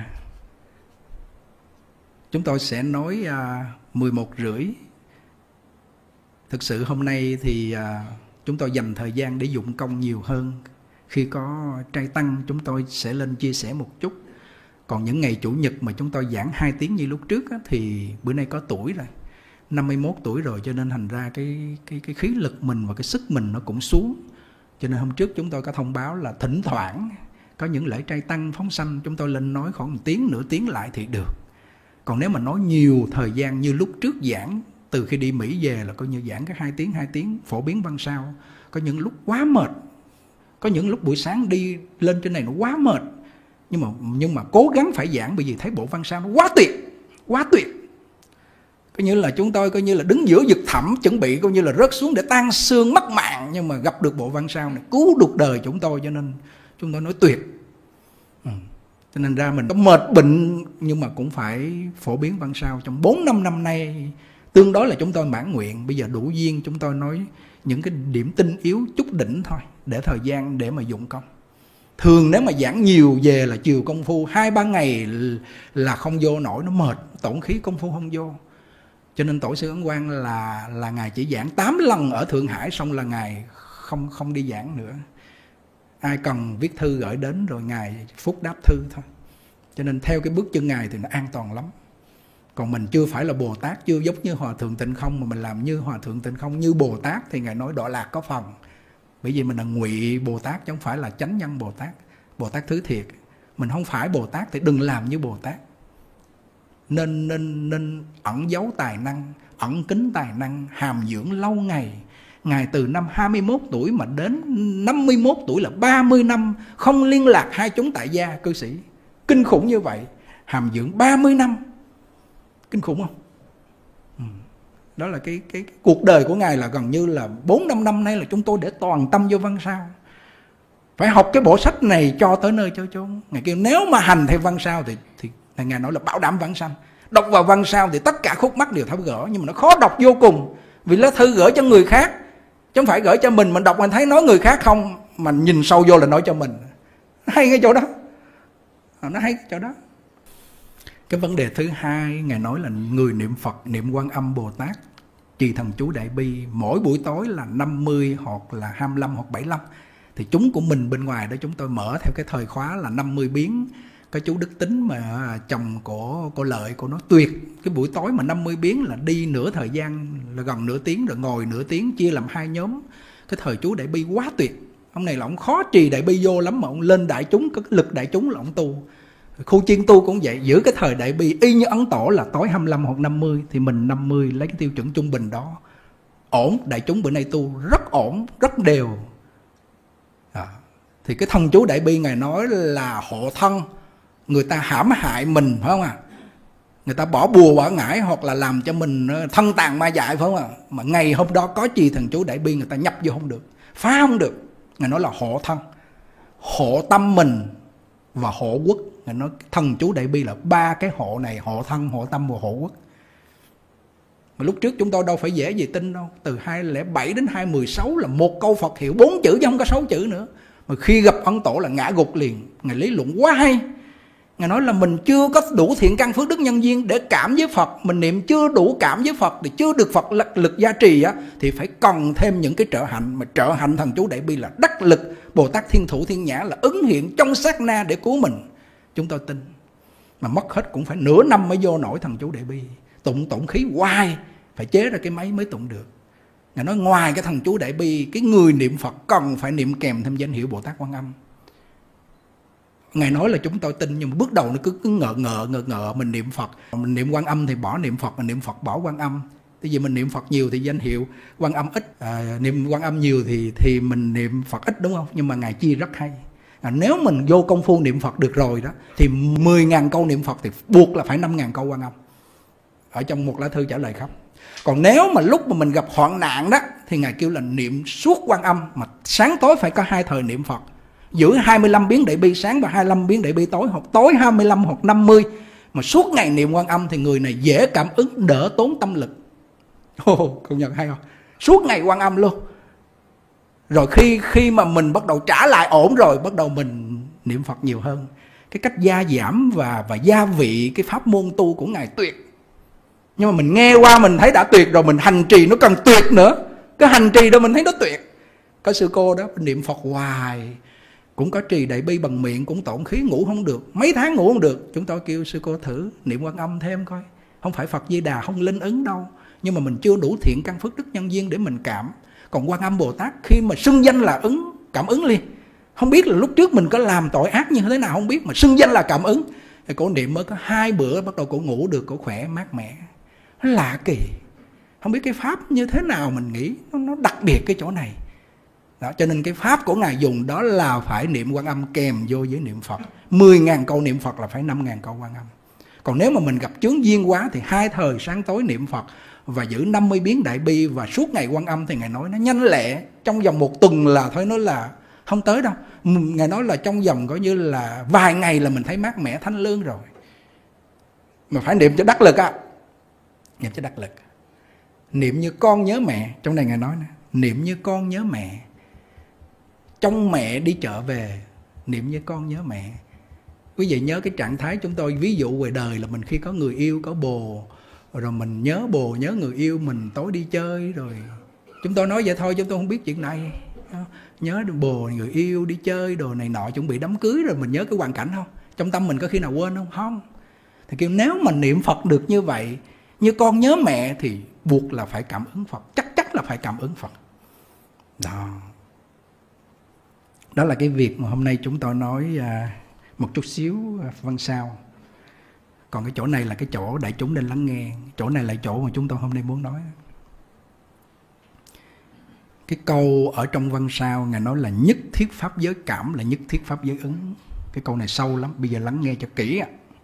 chúng tôi sẽ nói 11:30. Thực sự hôm nay thì chúng tôi dành thời gian để dụng công nhiều hơn. Khi có trai tăng chúng tôi sẽ lên chia sẻ một chút. Còn những ngày Chủ nhật mà chúng tôi giảng 2 tiếng như lúc trước á, thì bữa nay có tuổi rồi, 51 tuổi rồi, cho nên thành ra cái khí lực mình và cái sức mình nó cũng xuống. Cho nên hôm trước chúng tôi có thông báo là thỉnh thoảng có những lễ trai tăng phóng sanh chúng tôi lên nói khoảng 1 tiếng, nửa tiếng lại thì được. Còn nếu mà nói nhiều thời gian như lúc trước giảng, từ khi đi Mỹ về là coi như giảng các 2 tiếng phổ biến văn sao, có những lúc quá mệt. Có những lúc buổi sáng đi lên trên này nó quá mệt, Nhưng mà cố gắng phải giảng, bởi vì thấy bộ văn sao nó quá tuyệt, quá tuyệt. Coi như là chúng tôi coi như là đứng giữa vực thẳm, chuẩn bị coi như là rớt xuống để tan xương mất mạng, nhưng mà gặp được bộ văn sao này cứu được đời chúng tôi, cho nên chúng tôi nói tuyệt. Cho nên ra mình có mệt bệnh nhưng mà cũng phải phổ biến văn sao. Trong 4-5 năm nay tương đối là chúng tôi mãn nguyện. Bây giờ đủ duyên chúng tôi nói những cái điểm tinh yếu chút đỉnh thôi, để thời gian để mà dụng công. Thường nếu mà giảng nhiều về là chiều công phu 2-3 ngày là không vô nổi, nó mệt, tổn khí công phu không vô. Cho nên Tổ sư Ấn Quang là Ngài chỉ giảng 8 lần ở Thượng Hải, xong là Ngài không đi giảng nữa. Ai cần viết thư gửi đến rồi Ngài phúc đáp thư thôi. Cho nên theo cái bước chân Ngài thì nó an toàn lắm. Còn mình chưa phải là Bồ Tát, chưa giống như Hòa Thượng Tịnh Không, mà mình làm như Hòa Thượng Tịnh Không, như Bồ Tát thì Ngài nói đọa lạc có phần. Bởi vì mình là ngụy Bồ Tát chứ không phải là chánh nhân Bồ Tát, Bồ Tát thứ thiệt. Mình không phải Bồ Tát thì đừng làm như Bồ Tát. Nên ẩn giấu tài năng, ẩn kín tài năng, hàm dưỡng lâu ngày. Ngài từ năm 21 tuổi mà đến 51 tuổi là 30 năm không liên lạc hai chúng tại gia cư sĩ. Kinh khủng như vậy, hàm dưỡng 30 năm. Kinh khủng không? Đó là cái cuộc đời của Ngài là gần như là 4-5 năm nay là chúng tôi để toàn tâm vô văn sao. Phải học cái bộ sách này cho tới nơi cho chốn. Ngài kêu nếu mà hành theo văn sao thì Ngài nói là bảo đảm vãng sanh. Đọc vào văn sao thì tất cả khúc mắc đều tháo gỡ, nhưng mà nó khó đọc vô cùng. Vì lá thư gửi cho người khác, chứ không phải gửi cho mình đọc mình thấy nói người khác không, mà nhìn sâu vô là nói cho mình. Nó hay cái chỗ đó. Nó hay cái chỗ đó. Cái vấn đề thứ hai, Ngài nói là người niệm Phật, niệm Quan Âm Bồ Tát, trì thần chú Đại Bi, mỗi buổi tối là 50 hoặc là 25 hoặc 75. Thì chúng của mình bên ngoài đó chúng tôi mở theo cái thời khóa là 50 biến. Cái chú Đức Tính mà chồng của cô Lợi, cô nói tuyệt. Cái buổi tối mà 50 biến là đi nửa thời gian, là gần nửa tiếng, rồi ngồi nửa tiếng, chia làm 2 nhóm. Cái thời chú Đại Bi quá tuyệt. Ông này là ông khó trì Đại Bi vô lắm, mà ông lên đại chúng, có cái lực đại chúng là ông tu. Khu chiên tu cũng vậy, giữ cái thời Đại Bi y như Ấn Tổ là tối 25 hoặc 50, thì mình 50 lấy cái tiêu chuẩn trung bình đó. Ổn, đại chúng bữa nay tu rất ổn, rất đều. Thì cái thần chú Đại Bi Ngài nói là hộ thân. Người ta hãm hại mình, phải không ạ? Người ta bỏ bùa bỏ ngải hoặc là làm cho mình thân tàn ma dại, phải không ạ? Mà ngày hôm đó có trì thần chú Đại Bi, người ta nhập vô không được, phá không được. Ngài nói là hộ thân, hộ tâm mình và hộ quốc. Ngài nói thần chú Đại Bi là 3 cái hộ này: hộ thân, hộ tâm và hộ quốc. Mà lúc trước chúng tôi đâu phải dễ gì tin đâu. Từ 207 đến 216 là một câu Phật hiệu 4 chữ chứ không có 6 chữ nữa. Mà khi gặp Ấn Tổ là ngã gục liền. Ngài lý luận quá hay. Ngài nói là mình chưa có đủ thiện căn phước đức nhân duyên để cảm với Phật. Mình niệm chưa đủ cảm với Phật, thì chưa được Phật lực gia trì á, thì phải cần thêm những cái trợ hạnh. Mà trợ hạnh thần chú Đại Bi là đắc lực. Bồ Tát Thiên Thủ Thiên Nhã là ứng hiện trong sát na để cứu mình. Chúng tôi tin. Mà mất hết cũng phải nửa năm mới vô nổi thần chú Đại Bi. Tụng khí hoài, phải chế ra cái máy mới tụng được. Ngài nói ngoài cái thần chú Đại Bi, cái người niệm Phật cần phải niệm kèm thêm danh hiệu Bồ Tát Quan Âm. Ngài nói là chúng tôi tin, nhưng mà bước đầu nó cứ ngờ mình niệm Phật, mình niệm Quan Âm thì bỏ niệm Phật, mình niệm Phật bỏ Quan Âm. Tại vì mình niệm Phật nhiều thì danh hiệu Quan Âm ít, niệm Quan Âm nhiều thì mình niệm Phật ít, đúng không? Nhưng mà Ngài chia rất hay. Nếu mình vô công phu niệm Phật được rồi đó, thì 10.000 câu niệm Phật thì buộc là phải 5.000 câu Quan Âm ở trong một lá thư trả lời khắp. Còn nếu mà lúc mà mình gặp hoạn nạn đó, thì Ngài kêu là niệm suốt Quan Âm, mà sáng tối phải có 2 thời niệm Phật. Giữ 25 biến Đại Bi sáng và 25 biến Đại Bi tối, hoặc tối 25 hoặc 50. Mà suốt ngày niệm Quan Âm thì người này dễ cảm ứng, đỡ tốn tâm lực. Công nhận hay không? Suốt ngày Quan Âm luôn. Rồi khi mà mình bắt đầu trả lại ổn rồi, bắt đầu mình niệm Phật nhiều hơn. Cái cách gia giảm và gia vị cái pháp môn tu của Ngài tuyệt. Nhưng mà mình nghe qua mình thấy đã tuyệt rồi, mình hành trì nó cần tuyệt nữa. Cái hành trì đó mình thấy nó tuyệt. Có sư cô đó niệm Phật hoài, cũng có trì Đại Bi bằng miệng, cũng tổn khí, ngủ không được, mấy tháng ngủ không được. Chúng tôi kêu sư cô thử niệm Quan Âm thêm coi. Không phải Phật Di Đà không linh ứng đâu, nhưng mà mình chưa đủ thiện căn phước đức nhân duyên để mình cảm. Còn Quan Âm Bồ Tát khi mà xưng danh là cảm ứng liền. Không biết là lúc trước mình có làm tội ác như thế nào không biết, mà xưng danh là cảm ứng. Thì cổ niệm mới có 2 bữa bắt đầu cổ ngủ được, cổ khỏe mát mẻ. Nó lạ kỳ. Không biết cái pháp như thế nào, mình nghĩ nó đặc biệt cái chỗ này. Đó, cho nên cái pháp của Ngài dùng đó là phải niệm Quan Âm kèm vô với niệm Phật. 10.000 câu niệm Phật là phải 5.000 câu Quan Âm. Còn nếu mà mình gặp chướng duyên quá thì 2 thời sáng tối niệm Phật và giữ 50 biến Đại Bi và suốt ngày Quan Âm, thì Ngài nói nó nhanh lẹ, trong vòng 1 tuần là thôi, nói là không tới đâu. Ngài nói là trong vòng coi như là vài ngày là mình thấy mát mẻ thanh lương rồi. Mà phải niệm cho đắc lực á. Niệm cho đắc lực. Niệm như con nhớ mẹ. Trong này Ngài nói nè, niệm như con nhớ mẹ. Trong mẹ đi chợ về, niệm như con nhớ mẹ. Quý vị nhớ cái trạng thái chúng tôi ví dụ về đời là mình khi có người yêu, có bồ, rồi mình nhớ bồ, nhớ người yêu mình, tối đi chơi rồi. Chúng tôi nói vậy thôi, chúng tôi không biết chuyện này. Nhớ bồ, người yêu, đi chơi, đồ này nọ, chuẩn bị đám cưới rồi mình nhớ cái hoàn cảnh không? Trong tâm mình có khi nào quên không? Không. Thì kêu nếu mà niệm Phật được như vậy, như con nhớ mẹ, thì buộc là phải cảm ứng Phật. Chắc là phải cảm ứng Phật. Đó. Đó là cái việc mà hôm nay chúng tôi nói một chút xíu văn sao. Còn cái chỗ này là cái chỗ đại chúng nên lắng nghe. Chỗ này là chỗ mà chúng tôi hôm nay muốn nói. Cái câu ở trong văn sao Ngài nói là nhất thiết pháp giới cảm là nhất thiết pháp giới ứng. Cái câu này sâu lắm, bây giờ lắng nghe cho kỹ.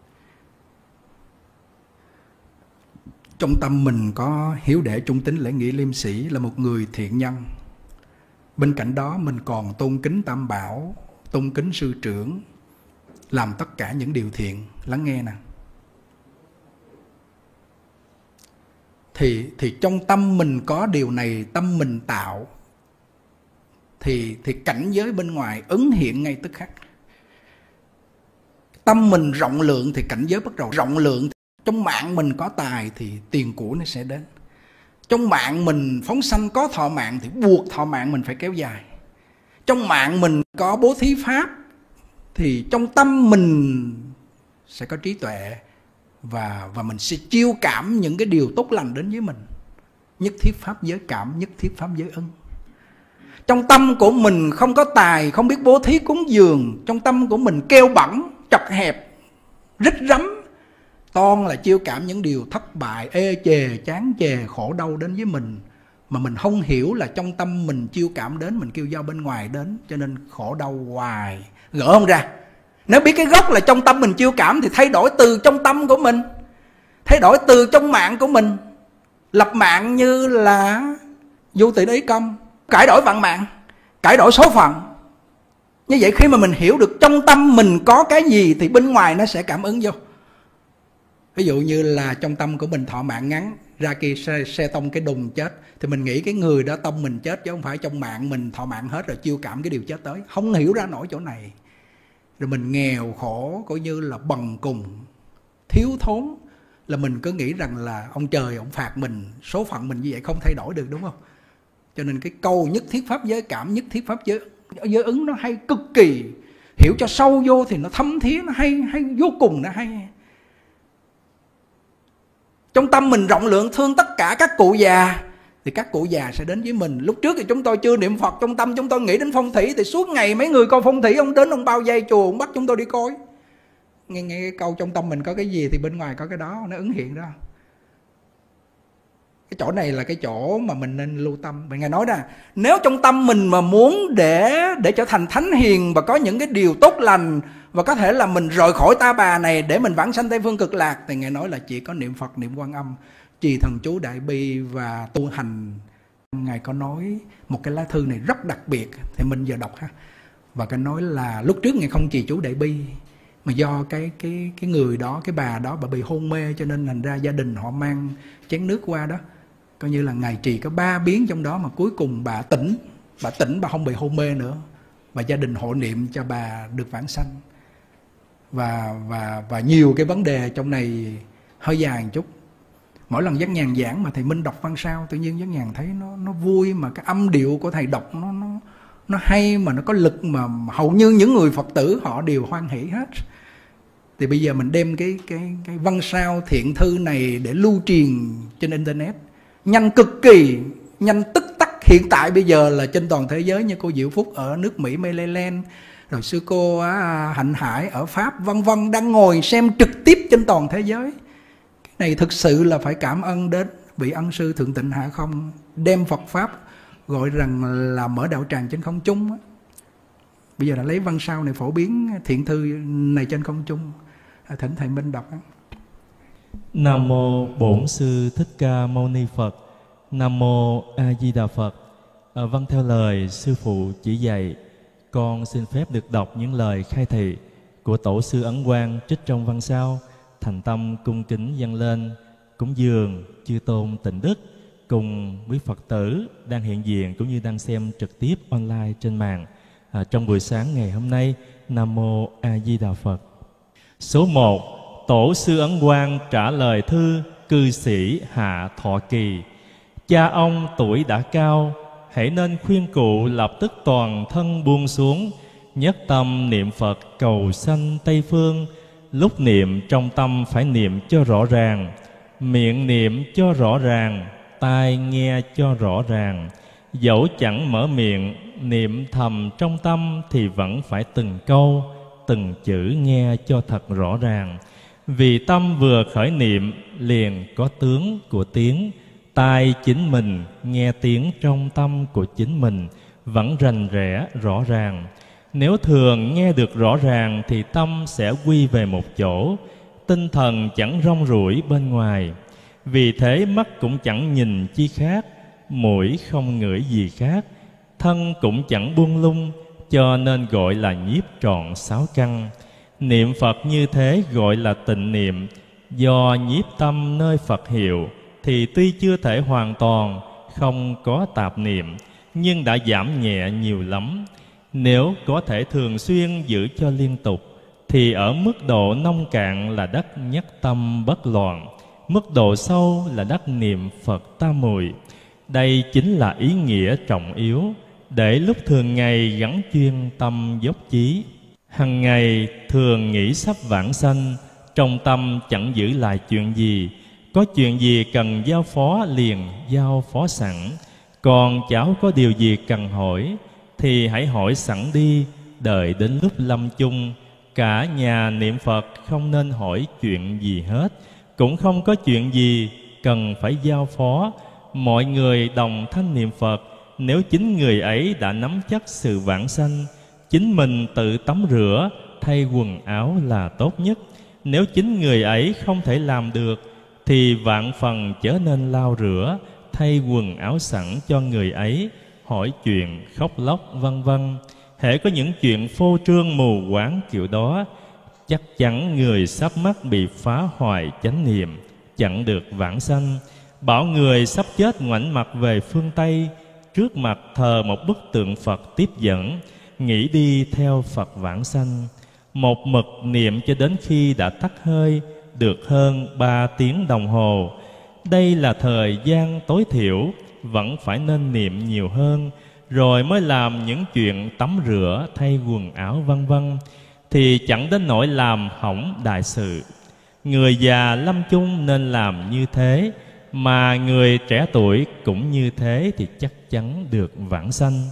Trong tâm mình có hiếu đệ trung tín lễ nghĩa liêm sĩ, là một người thiện nhân. Bên cạnh đó mình còn tôn kính Tam Bảo, tôn kính sư trưởng, làm tất cả những điều thiện. Lắng nghe nè. Thì trong tâm mình có điều này, tâm mình tạo, thì cảnh giới bên ngoài ứng hiện ngay tức khắc. Tâm mình rộng lượng thì cảnh giới bắt đầu rộng lượng. Trong mạng mình có tài thì tiền của nó sẽ đến. Trong mạng mình phóng sanh có thọ mạng thì buộc thọ mạng mình phải kéo dài. Trong mạng mình có bố thí pháp thì trong tâm mình sẽ có trí tuệ, và mình sẽ chiêu cảm những cái điều tốt lành đến với mình. Nhất thiết pháp giới cảm, nhất thiết pháp giới ân. Trong tâm của mình không có tài, không biết bố thí cúng dường, trong tâm của mình keo bẩn, chật hẹp, rít rắm, toàn là chiêu cảm những điều thất bại, ê chề, chán chề, khổ đau đến với mình. Mà mình không hiểu là trong tâm mình chiêu cảm đến, mình kêu do bên ngoài đến, cho nên khổ đau hoài, gỡ không ra. Nếu biết cái gốc là trong tâm mình chiêu cảm thì thay đổi từ trong tâm của mình, thay đổi từ trong mạng của mình. Lập mạng như là vô tị ý công, cải đổi vận mạng, cải đổi số phận. Như vậy khi mà mình hiểu được trong tâm mình có cái gì thì bên ngoài nó sẽ cảm ứng vô. Ví dụ như là trong tâm của mình thọ mạng ngắn, ra kia xe tông cái đùng chết, thì mình nghĩ cái người đó tông mình chết, chứ không phải trong mạng mình thọ mạng hết rồi chiêu cảm cái điều chết tới. Không hiểu ra nổi chỗ này. Rồi mình nghèo khổ, coi như là bần cùng, thiếu thốn, là mình cứ nghĩ rằng là ông trời ông phạt mình, số phận mình như vậy không thay đổi được, đúng không? Cho nên cái câu nhất thiết pháp giới cảm, nhất thiết pháp giới ứng nó hay cực kỳ. Hiểu cho sâu vô thì nó thấm thía, nó hay vô cùng, nó hay. Trong tâm mình rộng lượng thương tất cả các cụ già thì các cụ già sẽ đến với mình. Lúc trước thì chúng tôi chưa niệm Phật, trong tâm chúng tôi nghĩ đến phong thủy, thì suốt ngày mấy người coi phong thủy, ông đến ông bao dây chùa, ông bắt chúng tôi đi coi. Nghe cái câu trong tâm mình có cái gì thì bên ngoài có cái đó, nó ứng hiện đó. Cái chỗ này là cái chỗ mà mình nên lưu tâm. Ngài nói ra, nếu trong tâm mình mà muốn để trở thành thánh hiền và có những cái điều tốt lành, và có thể là mình rời khỏi ta bà này để mình vãng sanh Tây Phương Cực Lạc, thì Ngài nói là chỉ có niệm Phật, niệm Quan Âm, trì thần chú Đại Bi và tu hành. Ngài có nói một cái lá thư này rất đặc biệt, thì mình giờ đọc ha. Và cái nói là lúc trước Ngài không trì chú Đại Bi, mà do cái người đó, cái bà đó, bà bị hôn mê, cho nên thành ra gia đình họ mang chén nước qua đó. Coi như là Ngài trì có 3 biến trong đó, mà cuối cùng bà tỉnh, bà không bị hôn mê nữa. Và gia đình hộ niệm cho bà được vãng sanh. Và nhiều cái vấn đề trong này hơi dài một chút. Mỗi lần Giác Nhàn giảng mà thầy Minh đọc văn sao, tự nhiên Giác Nhàn thấy nó vui, mà cái âm điệu của thầy đọc nó hay, mà nó có lực, mà hầu như những người Phật tử họ đều hoan hỷ hết. Thì bây giờ mình đem cái văn sao thiện thư này để lưu truyền trên internet, nhanh cực kỳ, nhanh tức tắc. Hiện tại bây giờ là trên toàn thế giới, như cô Diệu Phúc ở nước Mỹ Maryland, rồi sư cô Hạnh Hải ở Pháp, vân vân, đang ngồi xem trực tiếp trên toàn thế giới. Cái này thực sự là phải cảm ơn đến vị ân sư Thượng Tịnh Hạ Không, đem Phật Pháp gọi rằng là mở đạo tràng trên không trung á. Bây giờ đã lấy văn sao này phổ biến thiện thư này trên không trung. Thỉnh thầy Minh đọc á. Nam mô Bổn Sư Thích Ca Mâu Ni Phật. Nam mô A Di Đà Phật. Vâng, theo lời sư phụ chỉ dạy, con xin phép được đọc những lời khai thị của Tổ sư Ấn Quang trích trong văn sao, thành tâm cung kính dâng lên cúng dường chư tôn tịnh đức cùng quý Phật tử đang hiện diện cũng như đang xem trực tiếp online trên mạng trong buổi sáng ngày hôm nay. Nam mô A Di Đà Phật. Số 1. Tổ sư Ấn Quang trả lời thư cư sĩ Hạ Thọ Kỳ. Cha ông tuổi đã cao, hãy nên khuyên cụ lập tức toàn thân buông xuống, nhất tâm niệm Phật cầu sanh Tây Phương. Lúc niệm trong tâm phải niệm cho rõ ràng, miệng niệm cho rõ ràng, tai nghe cho rõ ràng. Dẫu chẳng mở miệng, niệm thầm trong tâm thì vẫn phải từng câu, từng chữ nghe cho thật rõ ràng. Vì tâm vừa khởi niệm liền có tướng của tiếng, tai chính mình nghe tiếng trong tâm của chính mình vẫn rành rẽ rõ ràng. Nếu thường nghe được rõ ràng thì tâm sẽ quy về một chỗ, tinh thần chẳng rong ruổi bên ngoài. Vì thế mắt cũng chẳng nhìn chi khác, mũi không ngửi gì khác, thân cũng chẳng buông lung, cho nên gọi là nhiếp trọn sáu căn. Niệm Phật như thế gọi là tịnh niệm, do nhiếp tâm nơi Phật hiệu thì tuy chưa thể hoàn toàn không có tạp niệm, nhưng đã giảm nhẹ nhiều lắm. Nếu có thể thường xuyên giữ cho liên tục, thì ở mức độ nông cạn là đắc nhất tâm bất loạn, mức độ sâu là đắc niệm Phật tam muội. Đây chính là ý nghĩa trọng yếu, để lúc thường ngày gắn chuyên tâm dốc chí. Hằng ngày thường nghĩ sắp vãng sanh, trong tâm chẳng giữ lại chuyện gì. Có chuyện gì cần giao phó liền giao phó sẵn. Còn cháu có điều gì cần hỏi thì hãy hỏi sẵn đi, đợi đến lúc lâm chung. Cả nhà niệm Phật không nên hỏi chuyện gì hết, cũng không có chuyện gì cần phải giao phó. Mọi người đồng thanh niệm Phật. Nếu chính người ấy đã nắm chắc sự vãng sanh, chính mình tự tắm rửa, thay quần áo là tốt nhất. Nếu chính người ấy không thể làm được, thì vạn phần chớ nên lau rửa, thay quần áo sẵn cho người ấy, hỏi chuyện, khóc lóc, vân vân. Hễ có những chuyện phô trương mù quáng kiểu đó, chắc chắn người sắp mắc bị phá hoại chánh niệm, chẳng được vãng sanh. Bảo người sắp chết ngoảnh mặt về phương Tây, trước mặt thờ một bức tượng Phật tiếp dẫn, nghĩ đi theo Phật vãng sanh. Một mực niệm cho đến khi đã tắt hơi, được hơn 3 tiếng đồng hồ. Đây là thời gian tối thiểu, vẫn phải nên niệm nhiều hơn, rồi mới làm những chuyện tắm rửa, thay quần áo vân vân, thì chẳng đến nỗi làm hỏng đại sự. Người già lâm chung nên làm như thế, mà người trẻ tuổi cũng như thế thì chắc chắn được vãng sanh.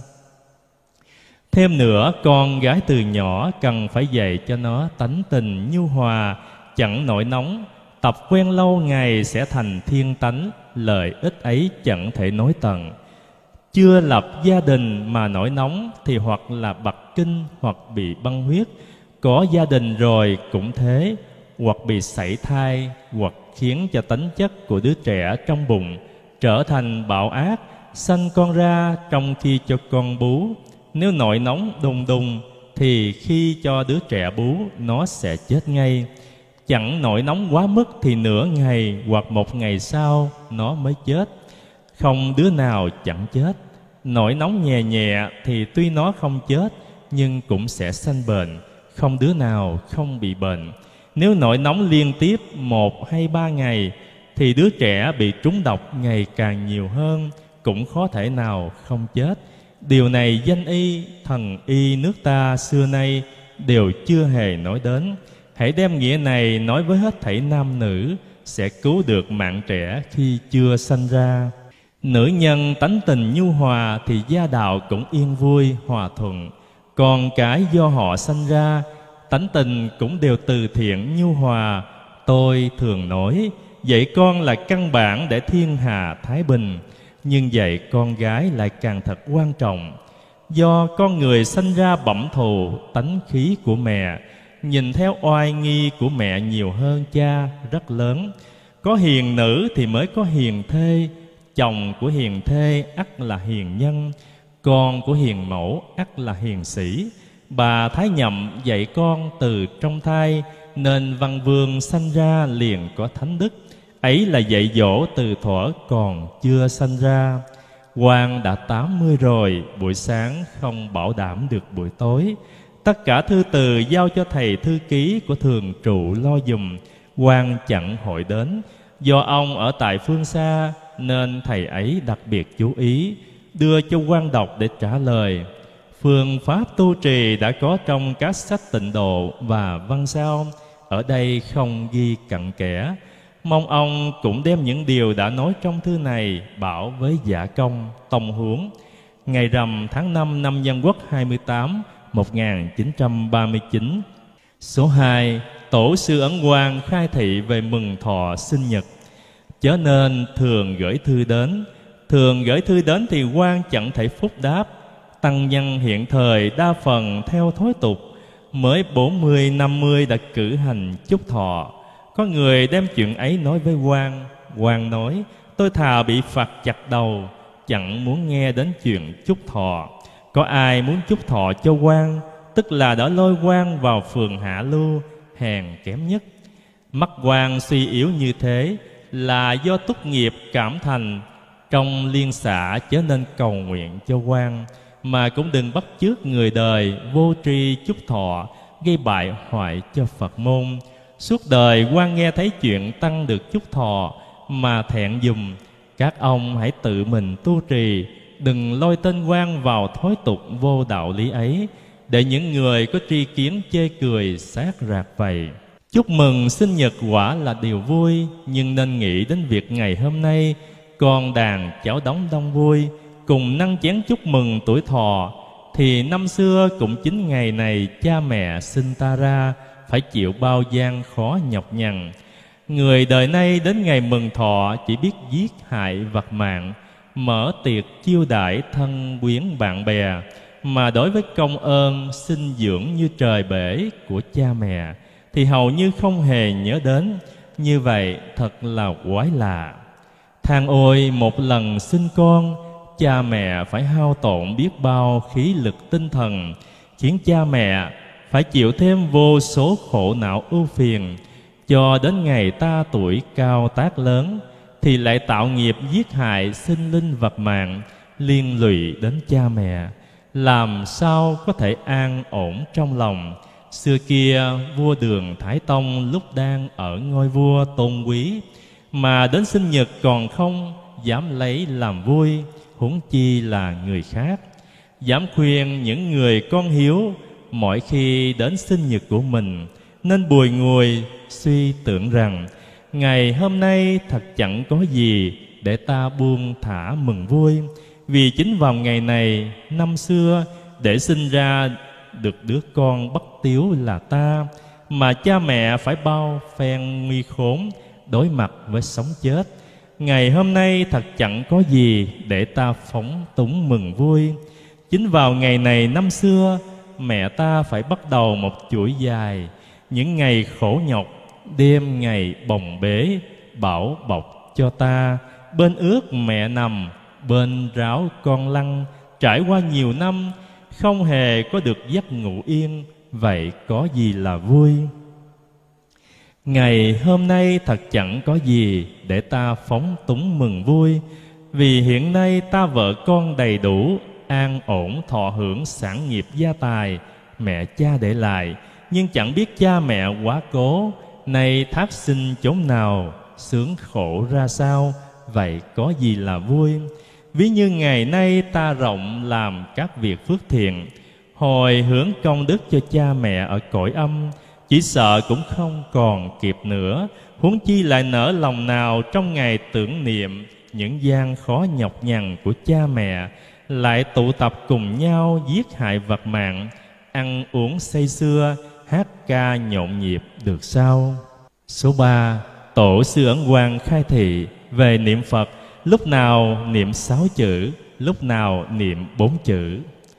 Thêm nữa, con gái từ nhỏ cần phải dạy cho nó tánh tình nhu hòa, chẳng nổi nóng. Tập quen lâu ngày sẽ thành thiên tánh, lợi ích ấy chẳng thể nói tận. Chưa lập gia đình mà nổi nóng thì hoặc là bặt kinh hoặc bị băng huyết. Có gia đình rồi cũng thế, hoặc bị sảy thai, hoặc khiến cho tánh chất của đứa trẻ trong bụng trở thành bạo ác, sanh con ra trong khi cho con bú. Nếu nổi nóng đùng đùng thì khi cho đứa trẻ bú nó sẽ chết ngay. Chẳng nổi nóng quá mức thì nửa ngày hoặc một ngày sau nó mới chết. Không đứa nào chẳng chết. Nổi nóng nhẹ nhẹ thì tuy nó không chết nhưng cũng sẽ sanh bệnh, không đứa nào không bị bệnh. Nếu nổi nóng liên tiếp 1 hay 3 ngày thì đứa trẻ bị trúng độc ngày càng nhiều hơn, cũng khó thể nào không chết. Điều này danh y, thần y nước ta xưa nay đều chưa hề nói đến. Hãy đem nghĩa này nói với hết thảy nam nữ, sẽ cứu được mạng trẻ khi chưa sanh ra. Nữ nhân tánh tình nhu hòa thì gia đạo cũng yên vui, hòa thuận. Còn cái do họ sanh ra, tánh tình cũng đều từ thiện nhu hòa. Tôi thường nói, dạy con là căn bản để thiên hà thái bình. nhưng dạy con gái lại càng thật quan trọng. Do con người sanh ra bẩm thù tánh khí của mẹ, nhìn theo oai nghi của mẹ nhiều hơn cha rất lớn. Có hiền nữ thì mới có hiền thê, chồng của hiền thê ắt là hiền nhân, con của hiền mẫu ắt là hiền sĩ. Bà Thái Nhậm dạy con từ trong thai, nên văn vương sanh ra liền có thánh đức. Ấy là dạy dỗ từ thuở còn chưa sanh ra. Quan đã 80 rồi, buổi sáng không bảo đảm được buổi tối. Tất cả thư từ giao cho thầy thư ký của thường trụ lo dùm. Quan chẳng hội đến, do ông ở tại phương xa nên thầy ấy đặc biệt chú ý, đưa cho quan đọc để trả lời. Phương pháp tu trì đã có trong các sách Tịnh Độ và Văn Sao, ở đây không ghi cặn kẽ. Mong ông cũng đem những điều đã nói trong thư này bảo với Dạ Công, Tông Huống. Ngày rằm tháng 5 năm Dân Quốc 28, 1939. Số 2. Tổ sư Ấn Quang khai thị về mừng thọ sinh nhật. Chớ nên thường gửi thư đến. Thường gửi thư đến thì quan chẳng thể phúc đáp. Tăng nhân hiện thời đa phần theo thói tục, mới 40-50 đã cử hành chúc thọ. Có người đem chuyện ấy nói với quan. Quan nói: tôi thà bị phạt chặt đầu, chẳng muốn nghe đến chuyện chúc thọ. Có ai muốn chúc thọ cho quan, tức là đã lôi quan vào phường hạ lưu, hèn kém nhất. Mắt quan suy yếu như thế là do túc nghiệp cảm thành. Trong liên xã chớ nên cầu nguyện cho quan, mà cũng đừng bắt chước người đời vô tri chúc thọ, gây bại hoại cho Phật môn. Suốt đời quan nghe thấy chuyện tăng được chúc thọ mà thẹn dùm. Các ông hãy tự mình tu trì, đừng lôi tên quan vào thói tục vô đạo lý ấy, để những người có tri kiến chê cười sát rạc vậy. Chúc mừng sinh nhật quả là điều vui, nhưng nên nghĩ đến việc ngày hôm nay con đàn cháu đóng đông vui, cùng nâng chén chúc mừng tuổi thọ. Thì năm xưa cũng chính ngày này cha mẹ sinh ta ra, phải chịu bao gian khó nhọc nhằn. Người đời nay đến ngày mừng thọ chỉ biết giết hại vật mạng, mở tiệc chiêu đãi thân quyến bạn bè, mà đối với công ơn sinh dưỡng như trời bể của cha mẹ thì hầu như không hề nhớ đến. Như vậy thật là quái lạ. Than ôi một lần sinh con, cha mẹ phải hao tổn biết bao khí lực tinh thần, khiến cha mẹ phải chịu thêm vô số khổ não ưu phiền. Cho đến ngày ta tuổi cao tác lớn thì lại tạo nghiệp giết hại sinh linh vật mạng, liên lụy đến cha mẹ, làm sao có thể an ổn trong lòng. Xưa kia vua Đường Thái Tông lúc đang ở ngôi vua tôn quý, mà đến sinh nhật còn không dám lấy làm vui, huống chi là người khác. Dám khuyên những người con hiếu, mỗi khi đến sinh nhật của mình nên bùi ngùi suy tưởng rằng ngày hôm nay thật chẳng có gì để ta buông thả mừng vui. Vì chính vào ngày này năm xưa để sinh ra được đứa con bất tiếu là ta, mà cha mẹ phải bao phen nguy khốn đối mặt với sống chết. Ngày hôm nay thật chẳng có gì để ta phóng túng mừng vui. Chính vào ngày này năm xưa, mẹ ta phải bắt đầu một chuỗi dài những ngày khổ nhọc, đêm ngày bồng bế bảo bọc cho ta. Bên ướt mẹ nằm, bên ráo con lăn, trải qua nhiều năm không hề có được giấc ngủ yên. Vậy có gì là vui? Ngày hôm nay thật chẳng có gì để ta phóng túng mừng vui. Vì hiện nay ta vợ con đầy đủ, an ổn thọ hưởng sản nghiệp gia tài mẹ cha để lại. Nhưng chẳng biết cha mẹ quá cố, nay thác sinh chốn nào, sướng khổ ra sao. Vậy có gì là vui? Ví như ngày nay ta rộng làm các việc phước thiện, hồi hướng công đức cho cha mẹ ở cõi âm, chỉ sợ cũng không còn kịp nữa. Huống chi lại nỡ lòng nào trong ngày tưởng niệm những gian khó nhọc nhằn của cha mẹ, lại tụ tập cùng nhau giết hại vật mạng, ăn uống say sưa, hát ca nhộn nhịp được sao? Số 3. Tổ sư Ấn Quang khai thị về niệm Phật lúc nào niệm 6 chữ, lúc nào niệm 4 chữ.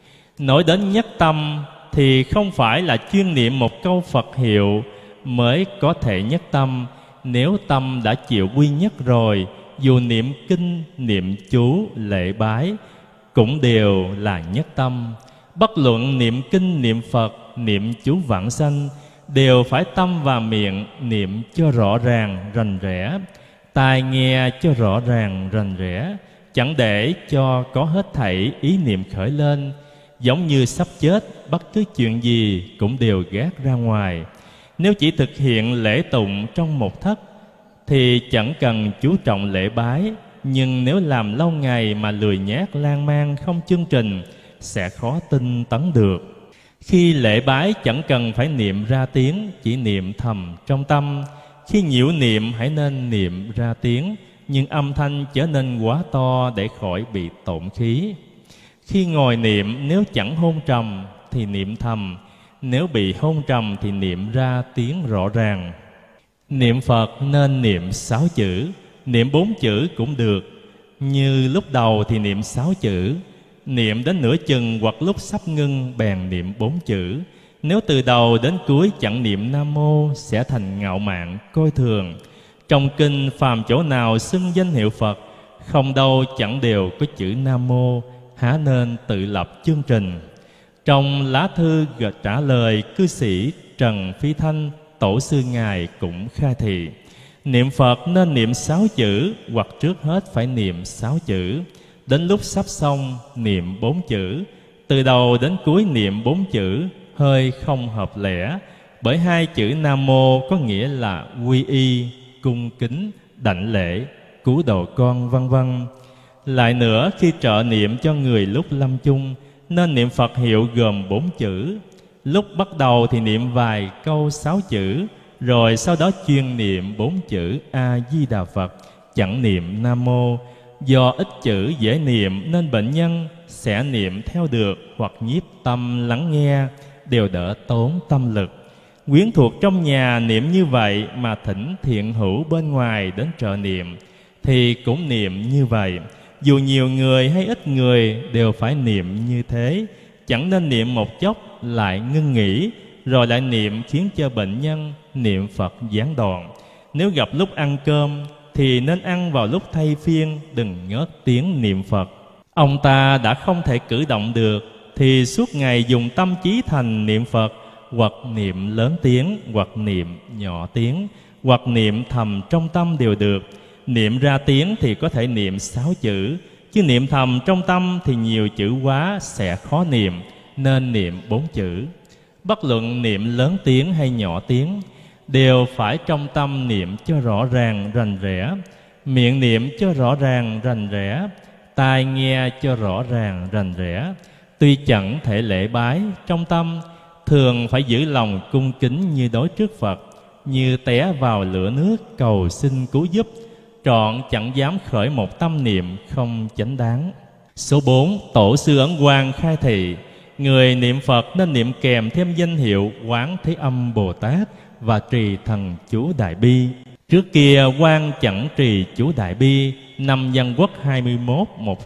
Nói đến nhất tâm thì không phải là chuyên niệm một câu Phật hiệu mới có thể nhất tâm. Nếu tâm đã chịu quy nhất rồi, dù niệm kinh, niệm chú, lễ bái cũng đều là nhất tâm. Bất luận niệm kinh, niệm Phật, niệm chú vãng sanh, đều phải tâm và miệng niệm cho rõ ràng, rành rẽ, tai nghe cho rõ ràng, rành rẽ, chẳng để cho có hết thảy ý niệm khởi lên. Giống như sắp chết, bất cứ chuyện gì cũng đều gác ra ngoài. Nếu chỉ thực hiện lễ tụng trong một thất thì chẳng cần chú trọng lễ bái, nhưng nếu làm lâu ngày mà lười nhác lan man không chương trình sẽ khó tinh tấn được. Khi lễ bái chẳng cần phải niệm ra tiếng, chỉ niệm thầm trong tâm. Khi nhiễu niệm hãy nên niệm ra tiếng, nhưng âm thanh trở nên quá to để khỏi bị tổn khí. Khi ngồi niệm nếu chẳng hôn trầm thì niệm thầm, nếu bị hôn trầm thì niệm ra tiếng rõ ràng. Niệm Phật nên niệm 6 chữ, niệm 4 chữ cũng được. Như lúc đầu thì niệm 6 chữ, niệm đến nửa chừng hoặc lúc sắp ngưng bèn niệm 4 chữ. Nếu từ đầu đến cuối chẳng niệm Nam Mô sẽ thành ngạo mạn, coi thường. Trong kinh phàm chỗ nào xưng danh hiệu Phật, không đâu chẳng đều có chữ Nam Mô, há nên tự lập chương trình. Trong lá thư trả lời cư sĩ Trần Phi Thanh, tổ sư ngài cũng khai thị niệm Phật nên niệm 6 chữ, hoặc trước hết phải niệm 6 chữ. Đến lúc sắp xong niệm 4 chữ. Từ đầu đến cuối niệm 4 chữ hơi không hợp lẽ, bởi 2 chữ Nam Mô có nghĩa là quy y, cung kính, đảnh lễ, cứu độ con, vân vân. Lại nữa, khi trợ niệm cho người lúc lâm chung nên niệm Phật hiệu gồm 4 chữ. Lúc bắt đầu thì niệm vài câu 6 chữ, rồi sau đó chuyên niệm 4 chữ A-di-đà Phật, chẳng niệm Nam Mô. Do ít chữ dễ niệm nên bệnh nhân sẽ niệm theo được, hoặc nhiếp tâm lắng nghe, đều đỡ tốn tâm lực. Quyến thuộc trong nhà niệm như vậy, mà thỉnh thiện hữu bên ngoài đến trợ niệm thì cũng niệm như vậy. Dù nhiều người hay ít người đều phải niệm như thế. Chẳng nên niệm một chốc lại ngưng nghỉ, rồi lại niệm khiến cho bệnh nhân niệm Phật gián đoạn. Nếu gặp lúc ăn cơm thì nên ăn vào lúc thay phiên, đừng ngớt tiếng niệm Phật. Ông ta đã không thể cử động được thì suốt ngày dùng tâm trí thành niệm Phật, hoặc niệm lớn tiếng, hoặc niệm nhỏ tiếng, hoặc niệm thầm trong tâm đều được. Niệm ra tiếng thì có thể niệm 6 chữ, chứ niệm thầm trong tâm thì nhiều chữ quá sẽ khó niệm, nên niệm 4 chữ. Bất luận niệm lớn tiếng hay nhỏ tiếng, đều phải trong tâm niệm cho rõ ràng rành rẽ, miệng niệm cho rõ ràng rành rẽ, tai nghe cho rõ ràng rành rẽ. Tuy chẳng thể lễ bái trong tâm, thường phải giữ lòng cung kính như đối trước Phật, như té vào lửa nước cầu xin cứu giúp, trọn chẳng dám khởi một tâm niệm không chánh đáng. Số 4. Tổ sư Ấn Quang khai thị người niệm Phật nên niệm kèm thêm danh hiệu Quán Thế Âm Bồ Tát và trì thần chú Đại Bi. Trước kia Quang chẳng trì chú Đại Bi. Năm Dân Quốc 21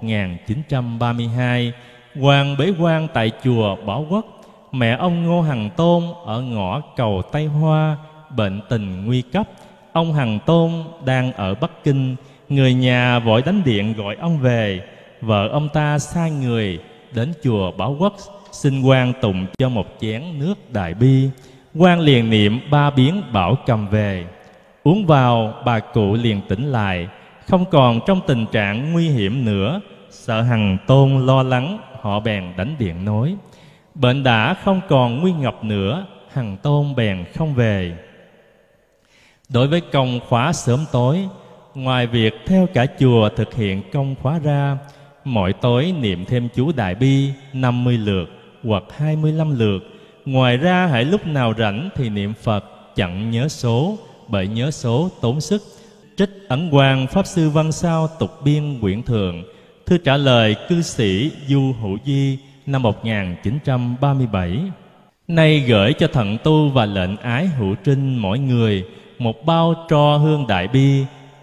1932, Quang bế quan tại chùa Bảo Quốc. Mẹ ông Ngô Hằng Tôn ở ngõ cầu Tây Hoa bệnh tình nguy cấp. Ông Hằng Tôn đang ở Bắc Kinh, người nhà vội đánh điện gọi ông về. Vợ ông ta sai người đến chùa Bảo Quốc xin Quang tụng cho một chén nước Đại Bi. Quang liền niệm 3 biến bảo cầm về. Uống vào, bà cụ liền tỉnh lại, không còn trong tình trạng nguy hiểm nữa. Sợ Hằng Tôn lo lắng, họ bèn đánh điện nói. Bệnh đã không còn nguy ngập nữa, Hằng Tôn bèn không về. Đối với công khóa sớm tối, ngoài việc theo cả chùa thực hiện công khóa ra, mỗi tối niệm thêm chú Đại Bi 50 lượt hoặc 25 lượt. Ngoài ra hãy lúc nào rảnh thì niệm Phật chẳng nhớ số, bởi nhớ số tốn sức. Trích Ấn Quang Pháp Sư Văn Sao tục biên quyển thường, thư trả lời cư sĩ Du Hữu Di năm 1937. Nay gửi cho thận tu và lệnh ái hữu trinh mỗi người một bao tro hương Đại Bi,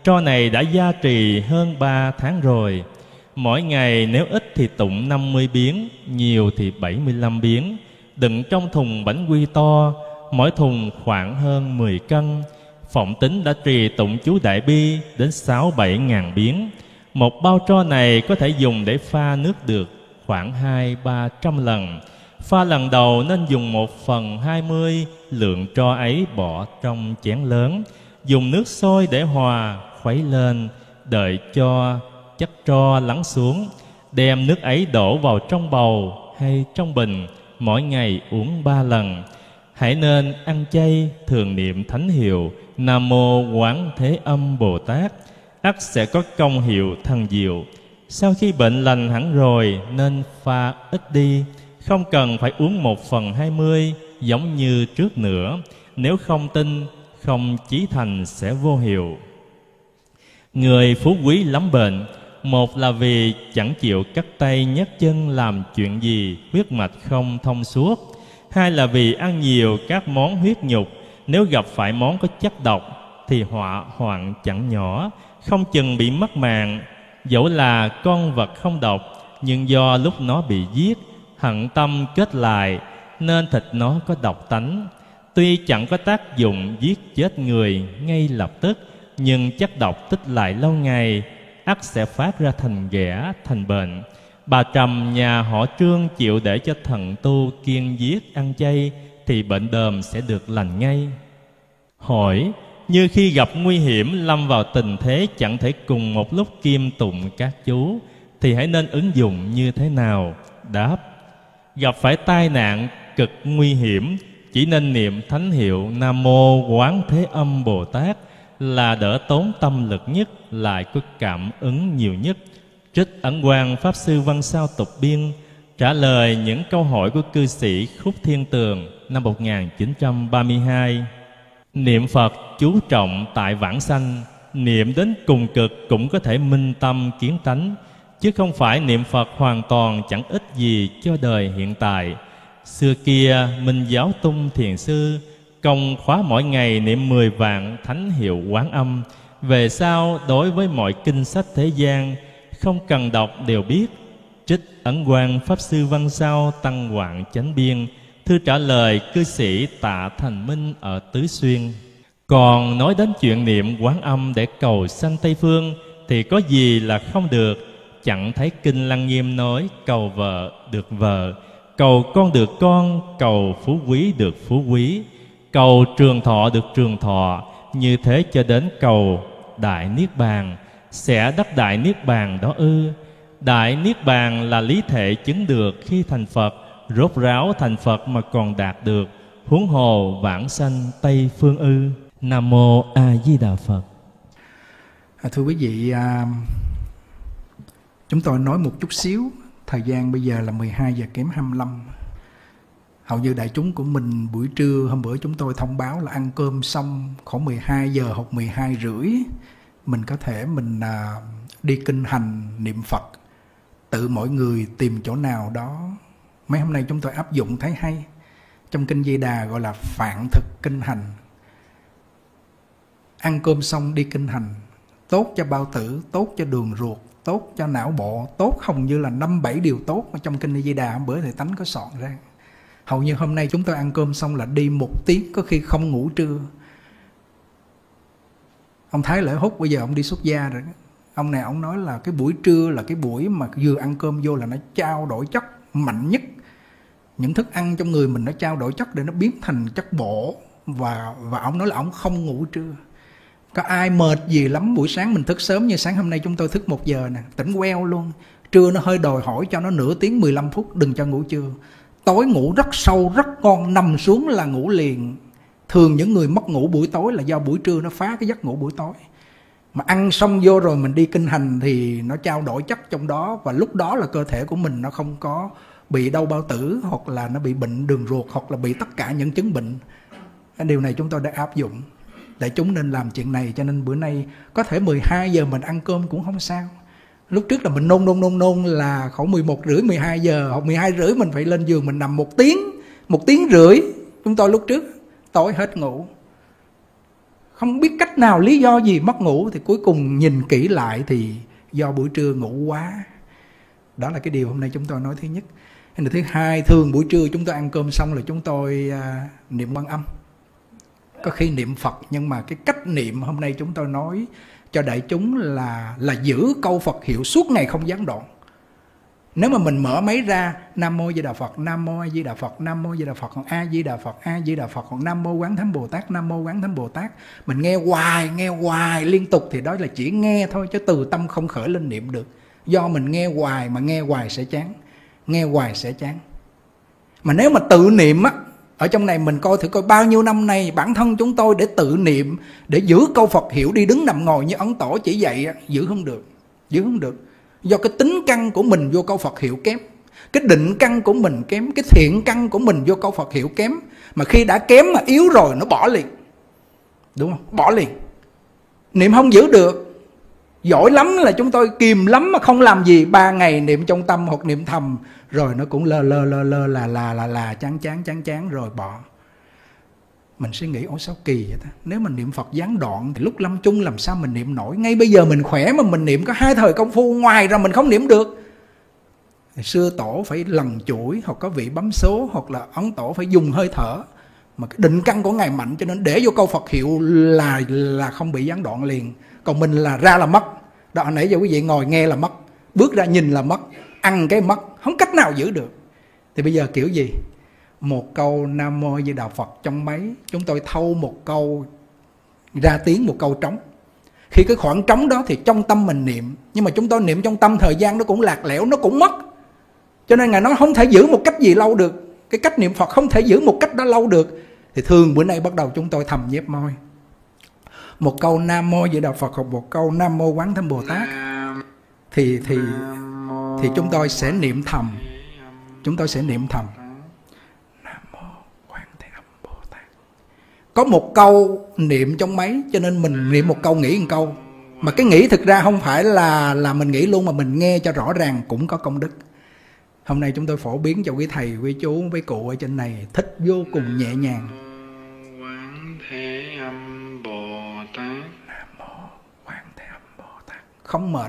Tro này đã gia trì hơn 3 tháng rồi. Mỗi ngày nếu ít thì tụng 50 biến, nhiều thì 75 biến, đựng trong thùng bánh quy to, mỗi thùng khoảng hơn 10 cân. Phụng tính đã trì tụng chú Đại Bi đến 6-7 ngàn biến. Một bao tro này có thể dùng để pha nước được khoảng 200-300 lần. Pha lần đầu nên dùng 1/20 lượng tro ấy bỏ trong chén lớn. Dùng nước sôi để hòa, khuấy lên, đợi cho chất tro lắng xuống. Đem nước ấy đổ vào trong bầu hay trong bình, mỗi ngày uống 3 lần. Hãy nên ăn chay, thường niệm thánh hiệu Nam Mô Quán Thế Âm Bồ Tát, ắt sẽ có công hiệu thần diệu. Sau khi bệnh lành hẳn rồi nên pha ít đi, không cần phải uống 1/20 giống như trước nữa. Nếu không tin, không chí thành sẽ vô hiệu. Người phú quý lắm bệnh, một là vì chẳng chịu cắt tay nhấc chân làm chuyện gì, huyết mạch không thông suốt. Hai là vì ăn nhiều các món huyết nhục, nếu gặp phải món có chất độc thì họa hoạn chẳng nhỏ, không chừng bị mất mạng. Dẫu là con vật không độc, nhưng do lúc nó bị giết, hận tâm kết lại, nên thịt nó có độc tánh. Tuy chẳng có tác dụng giết chết người ngay lập tức, nhưng chất độc tích lại lâu ngày, ắt sẽ phát ra thành ghẻ, thành bệnh. Bà Trầm nhà họ Trương chịu để cho thần tu kiêng giết ăn chay, thì bệnh đờm sẽ được lành ngay. Hỏi, như khi gặp nguy hiểm lâm vào tình thế chẳng thể cùng một lúc kiêm tụng các chú, thì hãy nên ứng dụng như thế nào? Đáp, gặp phải tai nạn cực nguy hiểm, chỉ nên niệm thánh hiệu Nam Mô Quán Thế Âm Bồ Tát là đỡ tốn tâm lực nhất, lại có cảm ứng nhiều nhất. Trích Ấn Quang Pháp Sư Văn Sao Tục Biên trả lời những câu hỏi của cư sĩ Khúc Thiên Tường năm 1932. Niệm Phật chú trọng tại vãng sanh, niệm đến cùng cực cũng có thể minh tâm kiến tánh, chứ không phải niệm Phật hoàn toàn chẳng ích gì cho đời hiện tại. Xưa kia Minh Giáo Tung Thiền Sư công khóa mỗi ngày niệm 10 vạn thánh hiệu Quán Âm. Về sau đối với mọi kinh sách thế gian không cần đọc đều biết. Trích Ấn Quang Pháp Sư Văn Sao Tăng Hoạn Chánh Biên thư trả lời cư sĩ Tạ Thành Minh ở Tứ Xuyên. Còn nói đến chuyện niệm Quán Âm để cầu sanh Tây Phương thì có gì là không được. Chẳng thấy kinh Lăng Nghiêm nói cầu vợ được vợ, cầu con được con, cầu phú quý được phú quý, cầu trường thọ được trường thọ, như thế cho đến cầu Đại Niết Bàn. Sẽ đắc Đại Niết Bàn đó ư? Đại Niết Bàn là lý thể chứng được khi thành Phật, rốt ráo thành Phật mà còn đạt được, huống hồ vãng sanh Tây Phương ư? Nam Mô A Di Đà Phật. Thưa quý vị, chúng tôi nói một chút xíu. Thời gian bây giờ là 12 giờ kém 25. Hầu như đại chúng của mình buổi trưa hôm bữa chúng tôi thông báo là ăn cơm xong khoảng 12 giờ hoặc 12 rưỡi mình có thể đi kinh hành niệm Phật, tự mỗi người tìm chỗ nào đó. Mấy hôm nay chúng tôi áp dụng thấy hay. Trong kinh Di Đà gọi là phạn thực kinh hành. Ăn cơm xong đi kinh hành, tốt cho bao tử, tốt cho đường ruột, tốt cho não bộ, tốt hầu như là 5-7 điều tốt mà trong kinh Di Đà hôm bữa Thầy Tánh có soạn ra. Hầu như hôm nay chúng tôi ăn cơm xong là đi 1 tiếng, có khi không ngủ trưa. Ông Thái Lợi Hút bây giờ ông đi xuất gia rồi. Ông này ông nói là cái buổi trưa là cái buổi mà vừa ăn cơm vô là nó trao đổi chất mạnh nhất. Những thức ăn trong người mình nó trao đổi chất để nó biến thành chất bổ. Và ông nói là ông không ngủ trưa. Có ai mệt gì lắm buổi sáng mình thức sớm như sáng hôm nay chúng tôi thức 1 giờ nè, tỉnh queo luôn. Trưa nó hơi đòi hỏi cho nó nửa tiếng 15 phút, đừng cho ngủ trưa. Tối ngủ rất sâu, rất ngon, nằm xuống là ngủ liền. Thường những người mất ngủ buổi tối là do buổi trưa nó phá cái giấc ngủ buổi tối. Mà ăn xong vô rồi mình đi kinh hành thì nó trao đổi chất trong đó. Và lúc đó là cơ thể của mình nó không có bị đau bao tử, hoặc là nó bị bệnh đường ruột, hoặc là bị tất cả những chứng bệnh. Điều này chúng tôi đã áp dụng. Đại chúng nên làm chuyện này, cho nên bữa nay có thể 12 giờ mình ăn cơm cũng không sao. Lúc trước là mình nôn là khoảng 11 rưỡi, 12 giờ hoặc 12 rưỡi mình phải lên giường mình nằm 1 tiếng rưỡi. Chúng tôi lúc trước tối hết ngủ. không biết cách nào, lý do gì mất ngủ, thì cuối cùng nhìn kỹ lại thì do buổi trưa ngủ quá. Đó là cái điều hôm nay chúng tôi nói thứ nhất. Cái thứ hai, thường buổi trưa chúng tôi ăn cơm xong là chúng tôi niệm Quan Âm, có khi niệm Phật, nhưng mà cái cách niệm hôm nay chúng tôi nói cho đại chúng là giữ câu Phật hiệu suốt ngày không gián đoạn. Nếu mà mình mở máy ra, Nam Mô Di Đà Phật, Nam Mô A Di Đà Phật, Nam Mô Di Đà Phật, còn A Di Đà Phật, A Di Đà Phật, còn Nam Mô Quán Thánh Bồ Tát, Nam Mô Quán Thánh Bồ Tát, mình nghe hoài liên tục, thì đó là chỉ nghe thôi, chứ từ tâm không khởi lên niệm được. Do mình nghe hoài, mà nghe hoài sẽ chán, nghe hoài sẽ chán. Mà nếu mà tự niệm á, ở trong này mình coi thử coi bao nhiêu năm nay bản thân chúng tôi để tự niệm, để giữ câu Phật hiệu đi đứng nằm ngồi như Ấn Tổ chỉ dạy, giữ không được. Do cái tính căn của mình vô câu Phật hiệu kém, cái định căn của mình kém, cái thiện căn của mình vô câu Phật hiệu kém. Mà khi đã kém mà yếu rồi nó bỏ liền, đúng không? Bỏ liền, niệm không giữ được. Giỏi lắm là chúng tôi kìm lắm mà không làm gì, 3 ngày niệm trong tâm hoặc niệm thầm, rồi nó cũng lơ là chán rồi bỏ. Mình suy nghĩ ủa sao kỳ vậy ta? Nếu mình niệm Phật gián đoạn thì lúc lâm chung làm sao mình niệm nổi? Ngay bây giờ mình khỏe mà mình niệm có 2 thời công phu, ngoài ra mình không niệm được. Xưa tổ phải lần chuỗi, hoặc có vị bấm số, hoặc là Ấn Tổ phải dùng hơi thở. Mà cái định căn của Ngài mạnh, cho nên để vô câu Phật hiệu là không bị gián đoạn liền. Còn mình là ra là mất. Đó, nãy giờ quý vị ngồi nghe là mất, bước ra nhìn là mất, ăn cái mất, không cách nào giữ được. Thì bây giờ kiểu gì? Một câu Nam Mô Di Đà Phật trong máy, chúng tôi thâu một câu ra tiếng, một câu trống. Khi cái khoảng trống đó thì trong tâm mình niệm, nhưng mà chúng tôi niệm trong tâm thời gian nó cũng lạc lẽo, nó cũng mất. Cho nên Ngài nói không thể giữ một cách gì lâu được. Cái cách niệm Phật không thể giữ một cách đó lâu được. Thì thường bữa nay bắt đầu chúng tôi thầm nhép môi, một câu Nam Mô Di Đà Phật hoặc một câu Nam Mô Quán Thánh Bồ Tát, thì chúng tôi sẽ niệm thầm. Chúng tôi sẽ niệm thầm Nam Mô Quán Thánh Bồ Tát. Có một câu niệm trong máy, cho nên mình niệm một câu nghĩ một câu. Mà cái nghĩ thực ra không phải là mình nghĩ luôn, mà mình nghe cho rõ ràng cũng có công đức. Hôm nay chúng tôi phổ biến cho quý thầy, quý chú, quý cụ ở trên này thích vô cùng nhẹ nhàng. Quán Thế Âm Bồ Tát. Nam Mô Quán Thế Âm Bồ Tát. Không mệt.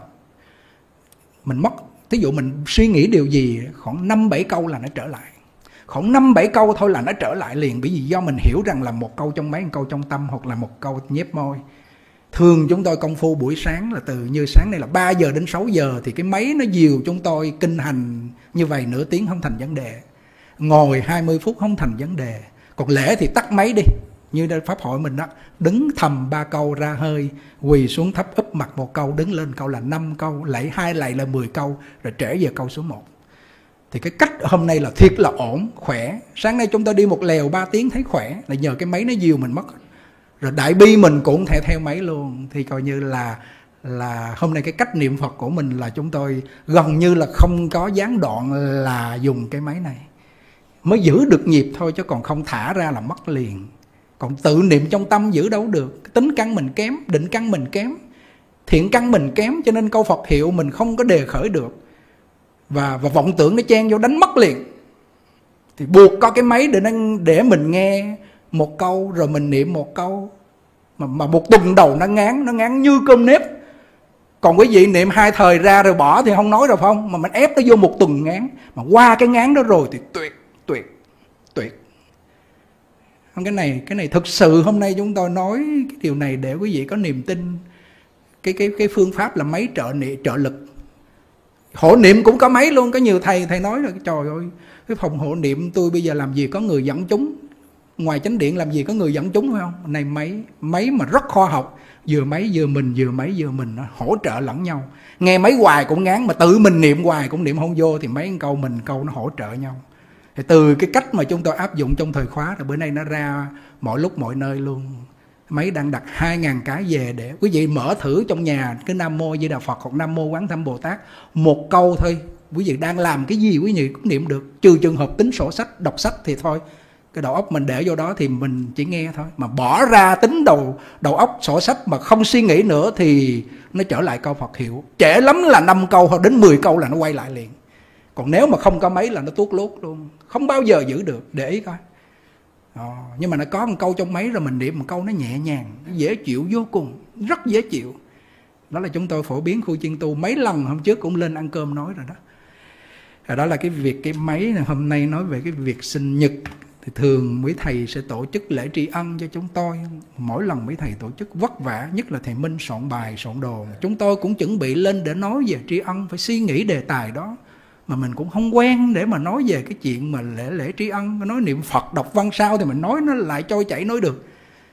Mình mất, ví dụ mình suy nghĩ điều gì khoảng 5-7 câu là nó trở lại. Khoảng 5-7 câu thôi là nó trở lại liền. Bởi vì do mình hiểu rằng là một câu trong máy, một câu trong tâm, hoặc là một câu nhép môi. Thường chúng tôi công phu buổi sáng là từ như sáng nay là 3 giờ đến 6 giờ, thì cái máy nó dìu chúng tôi kinh hành như vậy nửa tiếng không thành vấn đề. Ngồi 20 phút không thành vấn đề. Còn lễ thì tắt máy đi, như pháp hội mình đó, đứng thầm 3 câu ra hơi, quỳ xuống thấp úp mặt 1 câu, đứng lên câu là 5 câu, lạy 2 lạy là 10 câu, rồi trễ về câu số 1. Thì cái cách hôm nay là thiệt là ổn, khỏe. Sáng nay chúng tôi đi một lèo 3 tiếng thấy khỏe, là nhờ cái máy nó dìu mình mất. Rồi đại bi mình cũng theo máy luôn. Thì coi như là hôm nay cái cách niệm Phật của mình là chúng tôi gần như là không có gián đoạn, là dùng cái máy này mới giữ được nhịp thôi, chứ còn không thả ra là mất liền. Còn tự niệm trong tâm giữ đâu được. Tính căn mình kém, định căn mình kém, thiện căn mình kém, cho nên câu Phật hiệu mình không có đề khởi được. Và vọng tưởng nó chen vô đánh mất liền. Thì buộc có cái máy để mình nghe một câu, rồi mình niệm một câu. Mà một tuần đầu nó ngán như cơm nếp. Còn quý vị niệm 2 thời ra rồi bỏ thì không nói rồi phải không? Mà mình ép nó vô một tuần ngán. Mà qua cái ngán đó rồi thì tuyệt. Cái này thực sự hôm nay chúng tôi nói cái điều này để quý vị có niềm tin. Cái phương pháp là máy trợ lực. Hộ niệm cũng có máy luôn. Có nhiều thầy nói là trời ơi, cái phòng hộ niệm tôi bây giờ làm gì có người dẫn chúng. Ngoài chánh điện làm gì có người dẫn chúng phải không? Này máy mà rất khoa học. Vừa máy vừa mình hỗ trợ lẫn nhau. Nghe máy hoài cũng ngán, mà tự mình niệm hoài cũng niệm không vô, thì mấy câu mình câu nó hỗ trợ nhau. Thì từ cái cách mà chúng tôi áp dụng trong thời khóa, rồi bữa nay nó ra mọi lúc mọi nơi luôn. Máy đang đặt 2.000 cái về để quý vị mở thử trong nhà cái Nam Mô Di Đà Phật hoặc Nam Mô Quán Thánh Bồ Tát. Một câu thôi, quý vị đang làm cái gì quý vị cũng niệm được. Trừ trường hợp tính sổ sách, đọc sách thì thôi. Cái đầu óc mình để vô đó thì mình chỉ nghe thôi. Mà bỏ ra tính đầu óc sổ sách mà không suy nghĩ nữa thì nó trở lại câu Phật hiệu. Trễ lắm là 5 câu hoặc đến 10 câu là nó quay lại liền. Còn nếu mà không có mấy là nó tuốt lút luôn, không bao giờ giữ được. Để ý coi. Nhưng mà nó có một câu trong máy rồi mình niệm một câu nó nhẹ nhàng, nó dễ chịu vô cùng, rất dễ chịu. Đó là chúng tôi phổ biến khu chiên tu mấy lần, hôm trước cũng lên ăn cơm nói rồi đó. Đó là cái máy này. Hôm nay nói về cái việc sinh nhật thì thường mấy thầy sẽ tổ chức lễ tri ân cho chúng tôi. Mỗi lần mấy thầy tổ chức vất vả, nhất là thầy Minh soạn bài soạn đồ, chúng tôi cũng chuẩn bị lên để nói về tri ân, phải suy nghĩ đề tài đó. Mà mình cũng không quen để mà nói về cái chuyện mà lễ tri ân, nói niệm Phật đọc văn sao thì mình nói nó lại trôi chảy nói được.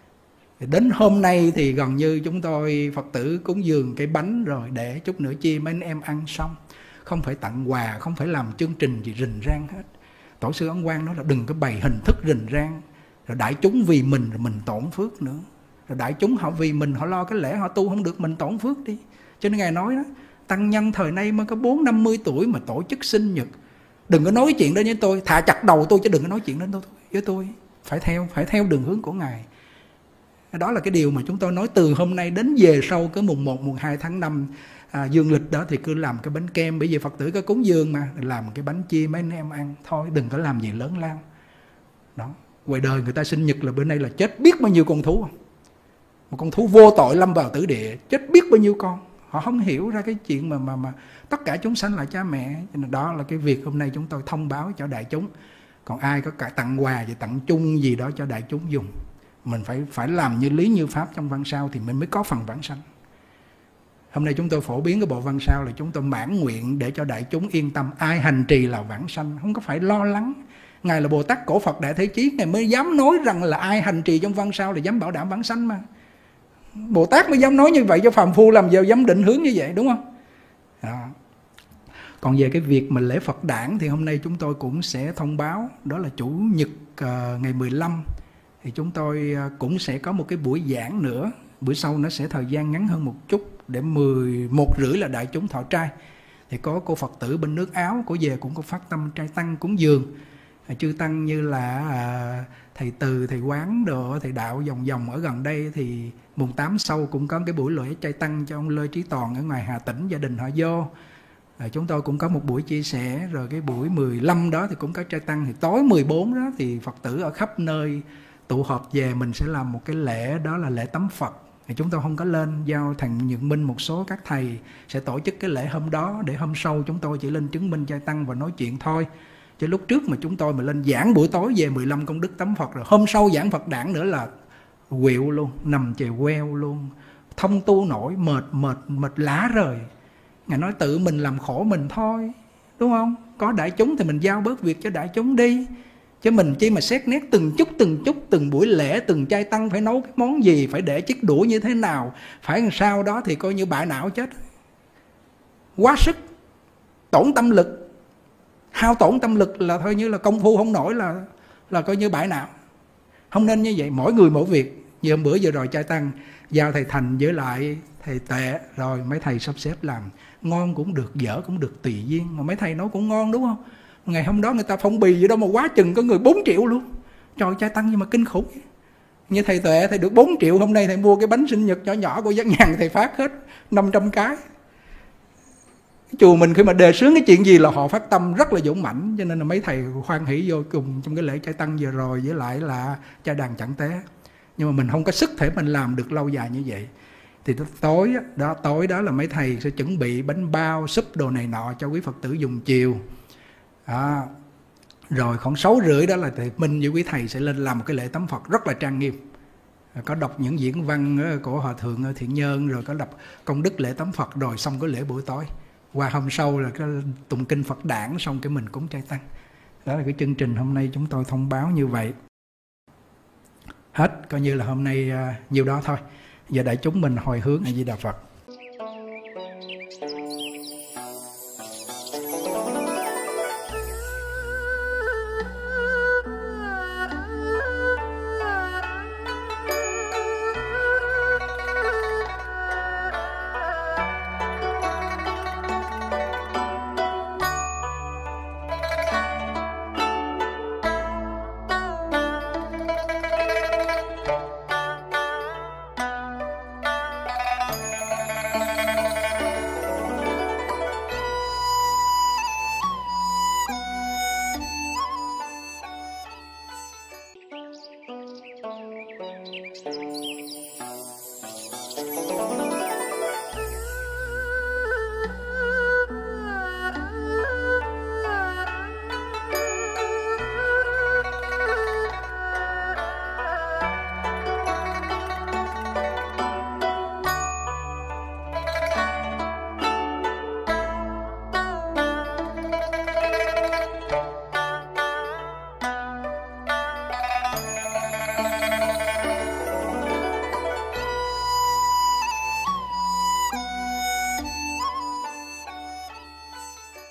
Đến hôm nay thì gần như chúng tôi Phật tử cúng dường cái bánh rồi, để chút nữa chia mấy anh em ăn xong. Không phải tặng quà, không phải làm chương trình gì rình rang hết. Tổ sư Ấn Quang nói là đừng có bày hình thức rình rang, rồi đại chúng vì mình rồi mình tổn phước nữa. Rồi đại chúng họ vì mình, họ lo cái lễ họ tu không được, mình tổn phước đi. Cho nên Ngài nói đó, tăng nhân thời nay mới có 40-50 tuổi mà tổ chức sinh nhật, đừng có nói chuyện đó với tôi, thả chặt đầu tôi chứ đừng có nói chuyện đó với tôi. Phải theo đường hướng của Ngài. Đó là cái điều mà chúng tôi nói từ hôm nay đến về sau cái mùng 1, mùng 2 tháng 5 dương lịch đó thì cứ làm cái bánh kem, bởi vì Phật tử có cúng dường mà, làm cái bánh chia mấy anh em ăn thôi, đừng có làm gì lớn lao. Đó, ngoài đời người ta sinh nhật là bữa nay là chết biết bao nhiêu con thú không? Một con thú vô tội lâm vào tử địa, chết biết bao nhiêu con. Họ không hiểu ra cái chuyện mà tất cả chúng sanh là cha mẹ. Đó là cái việc hôm nay chúng tôi thông báo cho đại chúng. Còn ai có cả tặng quà và tặng chung gì đó cho đại chúng dùng, mình phải làm như lý như pháp trong văn sao thì mình mới có phần vãng sanh. Hôm nay chúng tôi phổ biến cái bộ văn sao là chúng tôi mãn nguyện để cho đại chúng yên tâm, ai hành trì là vãng sanh, không có phải lo lắng. Ngài là Bồ Tát Cổ Phật Đại Thế Chí, Ngài mới dám nói rằng là ai hành trì trong văn sao là dám bảo đảm vãng sanh mà. Bồ Tát mới dám nói như vậy, cho phàm phu làm gì dám định hướng như vậy, đúng không? Đó. Còn về cái việc mà lễ Phật đản thì hôm nay chúng tôi cũng sẽ thông báo, đó là Chủ nhật ngày 15 thì chúng tôi cũng sẽ có một cái buổi giảng nữa. Bữa sau nó sẽ thời gian ngắn hơn một chút, để 11:30 là đại chúng thọ trai. Thì có cô Phật tử bên nước Áo, cô về cũng có phát tâm trai tăng cúng dường. Chư tăng như là thầy Từ, thầy Quán đồ, thầy Đạo vòng ở gần đây thì mùng 8 sau cũng có cái buổi lễ trai tăng cho ông Lê Trí Toàn ở ngoài Hà Tĩnh, gia đình họ vô. Chúng tôi cũng có một buổi chia sẻ, rồi cái buổi 15 đó thì cũng có trai tăng. Thì tối 14 đó thì Phật tử ở khắp nơi tụ họp về, mình sẽ làm một cái lễ, đó là lễ tắm Phật. Thì chúng tôi không có lên, giao thằng Nhật Minh một số các thầy sẽ tổ chức cái lễ hôm đó, để hôm sau chúng tôi chỉ lên chứng minh trai tăng và nói chuyện thôi. Chứ lúc trước mà chúng tôi mà lên giảng buổi tối về 15 công đức tắm Phật, rồi hôm sau giảng Phật đản nữa là quỵu luôn, nằm chèo queo luôn, thông tu nổi, mệt lá rời. Ngài nói tự mình làm khổ mình thôi, đúng không? Có đại chúng thì mình giao bớt việc cho đại chúng đi. Chứ mình chỉ mà xét nét từng chút, từng buổi lễ, từng trai tăng phải nấu cái món gì, phải để chiếc đũa như thế nào, phải làm sao đó thì coi như bại não chết. Quá sức, tổn tâm lực, hao tổn tâm lực là thôi như là công phu không nổi, là coi như bại não. Không nên như vậy, mỗi người mỗi việc. Như hôm bữa vừa rồi trai tăng giao thầy Thành với lại thầy Tệ, rồi mấy thầy sắp xếp làm. Ngon cũng được, dở cũng được, tùy duyên. Mà mấy thầy nấu cũng ngon, đúng không? Ngày hôm đó người ta phong bì vậy đâu mà quá chừng có người 4 triệu luôn. Trời, trai tăng nhưng mà kinh khủng. Như thầy Tuệ thầy được 4 triệu, hôm nay thầy mua cái bánh sinh nhật nhỏ nhỏ của Giác Nhàn, thầy phát hết 500 cái. Chùa mình khi mà đề xướng cái chuyện gì là họ phát tâm rất là dũng mãnh. Cho nên là mấy thầy hoan hỷ vô cùng trong cái lễ trai tăng vừa rồi, với lại là trai đàn chẳng tế. Nhưng mà mình không có sức thể mình làm được lâu dài như vậy. Thì tối đó là mấy thầy sẽ chuẩn bị bánh bao, súp đồ này nọ cho quý Phật tử dùng chiều. Rồi khoảng 6:30 đó là thầy Minh với quý thầy sẽ lên làm một cái lễ tắm Phật rất là trang nghiêm. Có đọc những diễn văn của Hòa Thượng Thiện Nhân, rồi có đọc công đức lễ tắm Phật, rồi xong cái lễ buổi tối. Qua hôm sau là cái tụng kinh Phật đản, xong cái mình cúng trai tăng. Đó là cái chương trình hôm nay chúng tôi thông báo như vậy. Hết, coi như là hôm nay nhiều đó thôi. Giờ đại chúng mình hồi hướng A Di Đà Phật.